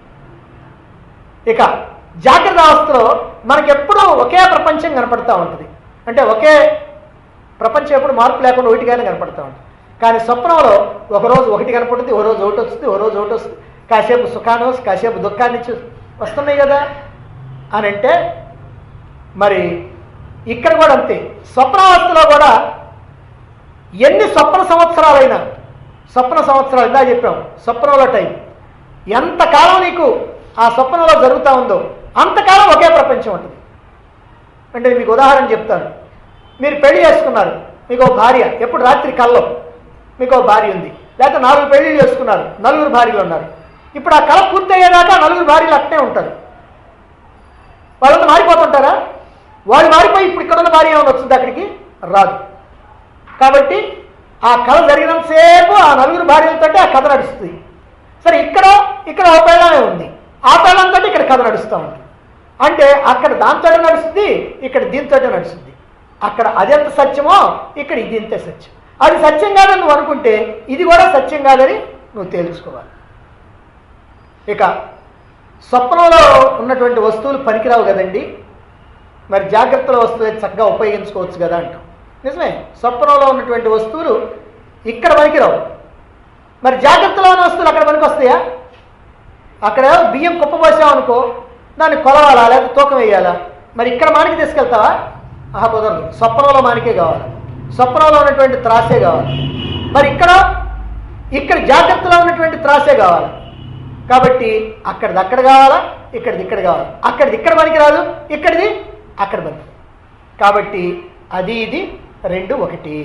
ఇక జాగ్రత్త అవస్థలో మనకెప్పుడూ ఒకే ప్రపంచం కనపడతా ఉంటుంది. అంటే ఒకే ప్రపంచం ఎప్పుడు మార్పు లేకుండా ఒకటిగానే కనపడతా ఉంటుంది. కానీ స్వప్నంలో ఒకరోజు ఒకటి కనపడుతుంది, ఓ రోజు ఒకటి వస్తుంది, ఓ రోజు ఒకటి వస్తుంది. కాసేపు సుఖాన్ని వస్తుంది, కాసేపు దుఃఖాన్ని వస్తున్నాయి కదా అని అంటే మరి ఇక్కడ కూడా అంతే. స్వప్నావస్థలో కూడా ఎన్ని స్వప్న సంవత్సరాలైనా, స్వప్న సంవత్సరాలు ఇందా చెప్పాం, స్వప్నంలో టైం ఎంతకాలం నీకు ఆ స్వప్నంలో జరుగుతూ ఉందో అంతకాలం ఒకే ప్రపంచం ఉంటుంది. అంటే మీకు ఉదాహరణ చెప్తాను. మీరు పెళ్లి చేసుకున్నారు, మీకు భార్య, ఎప్పుడు రాత్రి కల్లో మీకు భార్య ఉంది, లేకపోతే 4 పెళ్లిళ్ళు చేసుకున్నారు, 4 భార్యలు ఉన్నారు. ఇప్పుడు ఆ కళ పూర్తి అయ్యేదాకా 4 భార్యలు అట్నే ఉంటారు. వాళ్ళంతా మారిపోతుంటారా? వాళ్ళు మారిపోయి ఇప్పుడు ఇక్కడ ఉన్న భార్య ఏమైనా వచ్చింది, అక్కడికి రాదు. కాబట్టి ఆ కళ జరిగినంతసేపు ఆ 4 భార్యలతో ఆ కథ నడుస్తుంది. సరే, ఇక్కడ ఒక పెళ్ళమే ఉంది, ఆ పెళ్ళంతో ఇక్కడ కథ నడుస్తూ ఉంటుంది. అంటే అక్కడ దాంతో నడుస్తుంది, ఇక్కడ దీంతో నడుస్తుంది. అక్కడ అదెంత సత్యమో ఇక్కడ ఇది ఇంతే సత్యం. అది సత్యం కాదని నువ్వు అనుకుంటే ఇది కూడా సత్యం కాదని నువ్వు తేల్చుకోవాలి. ఇక స్వప్నంలో ఉన్నటువంటి వస్తువులు పనికిరావు కదండి, మరి జాగ్రత్తలో వస్తువులు చక్కగా ఉపయోగించుకోవచ్చు కదా అంటాం. నిజమే, స్వప్నంలో ఉన్నటువంటి వస్తువులు ఇక్కడ పనికిరావు. మరి జాగ్రత్తలో ఉన్న వస్తువులు అక్కడ పనికి వస్తాయా? అక్కడ బియ్యం కుప్పపోసామనుకో, దాన్ని కొలవాలా లేదా తూకం వేయాలా? మరి ఇక్కడ మానికి తీసుకెళ్తావా? కుదరదు. స్వప్నంలో మానికే కావాలి, స్వప్నంలో ఉన్నటువంటి త్రాసే కావాలి. మరి ఇక్కడ జాగ్రత్తలో ఉన్నటువంటి త్రాసే కావాలి. కాబట్టి అక్కడిది అక్కడ కావాలా, ఇక్కడిది ఇక్కడ కావాలి. అక్కడిది ఇక్కడ పనికి రాదు, ఇక్కడిది అక్కడ పనికి. కాబట్టి అది ఇది రెండు ఒకటి.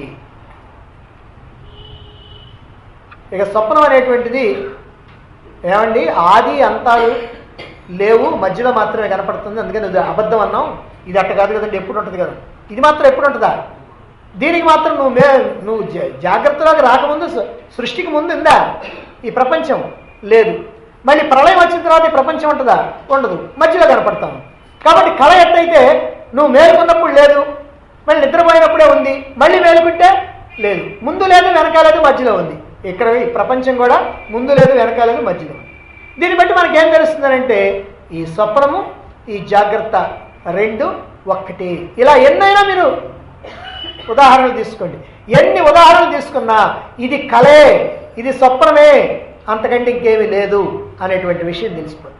ఇక స్వప్నం అనేటువంటిది ఏమండి, ఆది అంతాలు లేవు, మధ్యలో మాత్రమే కనపడుతుంది. అందుకని ఇది అబద్ధం అన్నాం. ఇది అట్ట కాదు కదండి, ఎప్పుడు ఉంటుంది కదా. ఇది మాత్రం ఎప్పుడు ఉంటుందా? దీనికి మాత్రం నువ్వు జాగ్రత్తలోకి రాకముందు, సృష్టికి ముందు ఉందా ఈ ప్రపంచం? లేదు. మళ్ళీ ప్రళయం వచ్చిన తర్వాత ఈ ప్రపంచం ఉంటుందా? ఉండదు, మధ్యలో కనపడతాం. కాబట్టి కళ ఎట్టయితే నువ్వు మేలుకున్నప్పుడు లేదు, మళ్ళీ నిద్రపోయినప్పుడే ఉంది, మళ్ళీ మేలుకుంటే లేదు. ముందు లేదు, వెనకాలేదు, మధ్యలో ఉంది. ఇక్కడ ఈ ప్రపంచం కూడా ముందు లేదు, వెనకాలేదు, మధ్యలో ఉంది. దీన్ని బట్టి మనకేం తెలుస్తుందనంటే ఈ స్వప్నము ఈ జాగ్రత్త రెండు ఒక్కటి. ఇలా ఎన్నైనా మీరు ఉదాహరణలు తీసుకోండి, ఎన్ని ఉదాహరణలు తీసుకున్నా ఇది కళే, ఇది స్వప్నమే, అంతకంటే ఇంకేమీ లేదు అనేటువంటి విషయం తెలిసిపోతుంది.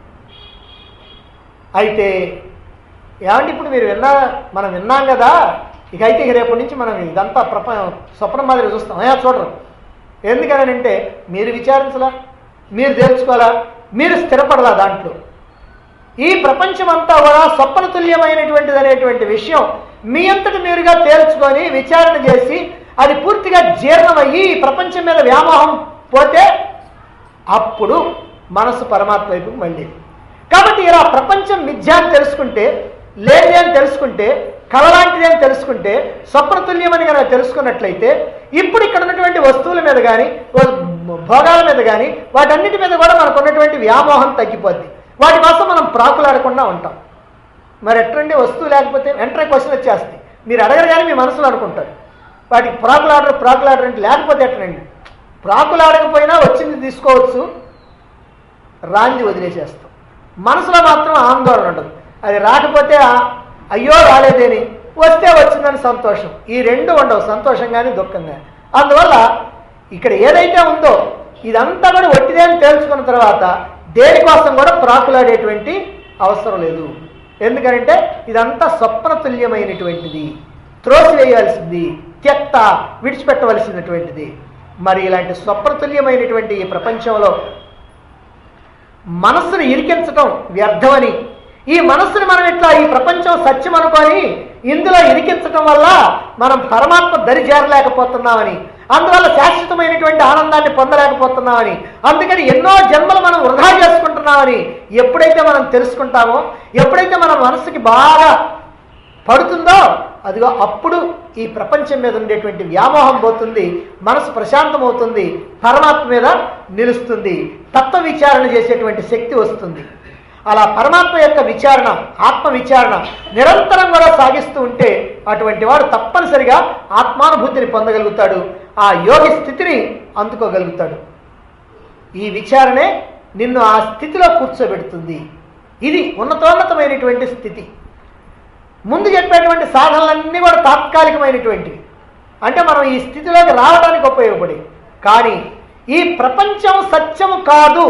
అయితే ఏమంటే ఇప్పుడు మీరు మనం విన్నాం కదా, ఇక అయితే రేపటి నుంచి మనం ఇదంతా స్వప్నం మాదిరి చూస్తాం. చూడరు. ఎందుకనంటే మీరు విచారించలా, మీరు తెలుసుకోవాలా, మీరు స్థిరపడలా దాంట్లో. ఈ ప్రపంచం అంతా కూడా స్వప్న తుల్యమైనటువంటిది అనేటువంటి విషయం మీ అంతటి మీరుగా తేల్చుకొని విచారణ చేసి అది పూర్తిగా జీర్ణమయ్యి ఈ ప్రపంచం మీద వ్యామోహం పోతే అప్పుడు మనసు పరమాత్మ వైపుకు మళ్ళీ. కాబట్టి ఇలా ప్రపంచం మిథ్యా అని తెలుసుకుంటే, లేనిది అని తెలుసుకుంటే, కళ లాంటిది అని తెలుసుకుంటే, స్వప్నతుల్యమని కనుక తెలుసుకున్నట్లయితే ఇప్పుడు ఇక్కడ ఉన్నటువంటి వస్తువుల మీద కానీ భోగాల మీద కానీ వాటన్నిటి మీద కూడా మనకు ఉన్నటువంటి వ్యామోహం తగ్గిపోద్ది. వాటి కోసం మనం ప్రాకులాడకుండా ఉంటాం. మరి ఎట్లండి, వస్తువు లేకపోతే వెంటనే క్వశ్చన్ వచ్చేస్తాయి. మీరు అడగరు కానీ మీ మనసులో అనుకుంటారు, వాటికి ప్రాకులాడరు అంటే లేకపోతే ఎట్లండి? ప్రాకులాడకపోయినా వచ్చింది తీసుకోవచ్చు, రాంది వదిలేసేస్తాం. మనసులో మాత్రం ఆందోళన ఉండదు. అది రాకపోతే అయ్యో రాలేదేని, వస్తే వచ్చిందని సంతోషం. ఈ రెండు ఉండవు, సంతోషం కానీ దుఃఖం కానీ. అందువల్ల ఇక్కడ ఏదైతే ఉందో ఇదంతా కూడా ఒట్టిదే అని తేల్చుకున్న తర్వాత దేనికోసం కూడా ప్రాకులాడేటువంటి అవసరం లేదు. ఎందుకంటే ఇదంతా స్వప్నతుల్యమైనటువంటిది, త్రోసివేయాల్సింది, త్యక్త విడిచిపెట్టవలసినటువంటిది. మరి ఇలాంటి స్వప్నతుల్యమైనటువంటి ఈ ప్రపంచంలో మనస్సును ఇరికించటం వ్యర్థమని, ఈ మనస్సును మనం ఇట్లా ఈ ప్రపంచం సత్యం అనుకొని ఇందులో ఇరికించటం వల్ల మనం పరమాత్మ దరి చేరలేకపోతున్నామని, అందువల్ల శాశ్వతమైనటువంటి ఆనందాన్ని పొందలేకపోతున్నామని, అందుకని ఎన్నో జన్మలు మనం వృధా చేసుకుంటున్నామని ఎప్పుడైతే మనం తెలుసుకుంటామో, ఎప్పుడైతే మన మనస్సుకి బాగా పడుతుందో అదిగో అప్పుడు ఈ ప్రపంచం మీద ఉండేటువంటి వ్యామోహం పోతుంది, మనసు ప్రశాంతమవుతుంది, పరమాత్మ మీద నిలుస్తుంది, తత్వ విచారణ చేసేటువంటి శక్తి వస్తుంది. అలా పరమాత్మ యొక్క విచారణ, ఆత్మ విచారణ నిరంతరం కూడా సాగిస్తూ ఉంటే అటువంటి వాడు తప్పనిసరిగా ఆత్మానుభూతిని పొందగలుగుతాడు, ఆ యోగి స్థితిని అందుకోగలుగుతాడు. ఈ విచారణే నిన్ను ఆ స్థితిలో కూర్చోబెడుతుంది. ఇది ఉన్నతోన్నతమైనటువంటి స్థితి. ముందు చెప్పేటువంటి సాధనలన్నీ కూడా తాత్కాలికమైనటువంటివి, అంటే మనం ఈ స్థితిలోకి రావడానికి ఉపయోగపడి. కానీ ఈ ప్రపంచం సత్యము కాదు,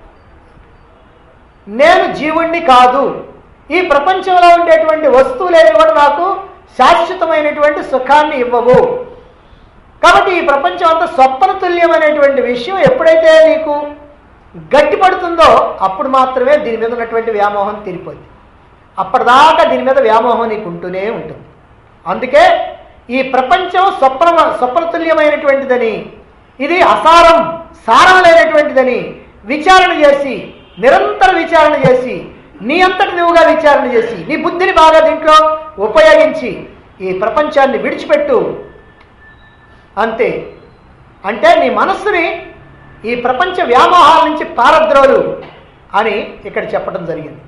నేను జీవుణ్ణి కాదు, ఈ ప్రపంచంలో ఉండేటువంటి వస్తువులేవి కూడా నాకు శాశ్వతమైనటువంటి సుఖాన్ని ఇవ్వవు. కాబట్టి ఈ ప్రపంచం అంతా స్వప్నతుల్యమైనటువంటి విషయం ఎప్పుడైతే నీకు గట్టిపడుతుందో అప్పుడు మాత్రమే దీని మీద ఉన్నటువంటి వ్యామోహం తీరిపోద్ది. అప్పటిదాకా దీని మీద వ్యామోహం నీకు ఉంటూనే ఉంటుంది. అందుకే ఈ ప్రపంచం స్వప్నతుల్యమైనటువంటిదని, ఇది అసారం, సారం లేనటువంటిదని విచారణ చేసి, నిరంతర విచారణ చేసి, నీ అంతటి నువ్వుగా విచారణ చేసి, నీ బుద్ధిని బాగా దీంట్లో ఉపయోగించి ఈ ప్రపంచాన్ని విడిచిపెట్టు. అంతే. అంటే నీ మనస్సుని ఈ ప్రపంచ వ్యామోహాల నుంచి పారద్రోలు అని ఇక్కడ చెప్పడం జరిగింది.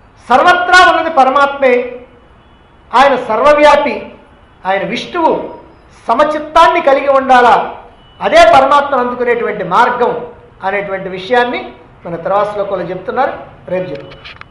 సర్వత్రా ఉన్నది పరమాత్మే, ఆయన సర్వవ్యాపి, ఆయన విష్ణువు, సమచిత్తాన్ని కలిగి ఉండాలా, అదే పరమాత్మను అందుకునేటువంటి మార్గం అనేటువంటి విషయాన్ని మన తర్వాత శ్లోకంలో చెప్తున్నారు. రేపు చెప్తాం.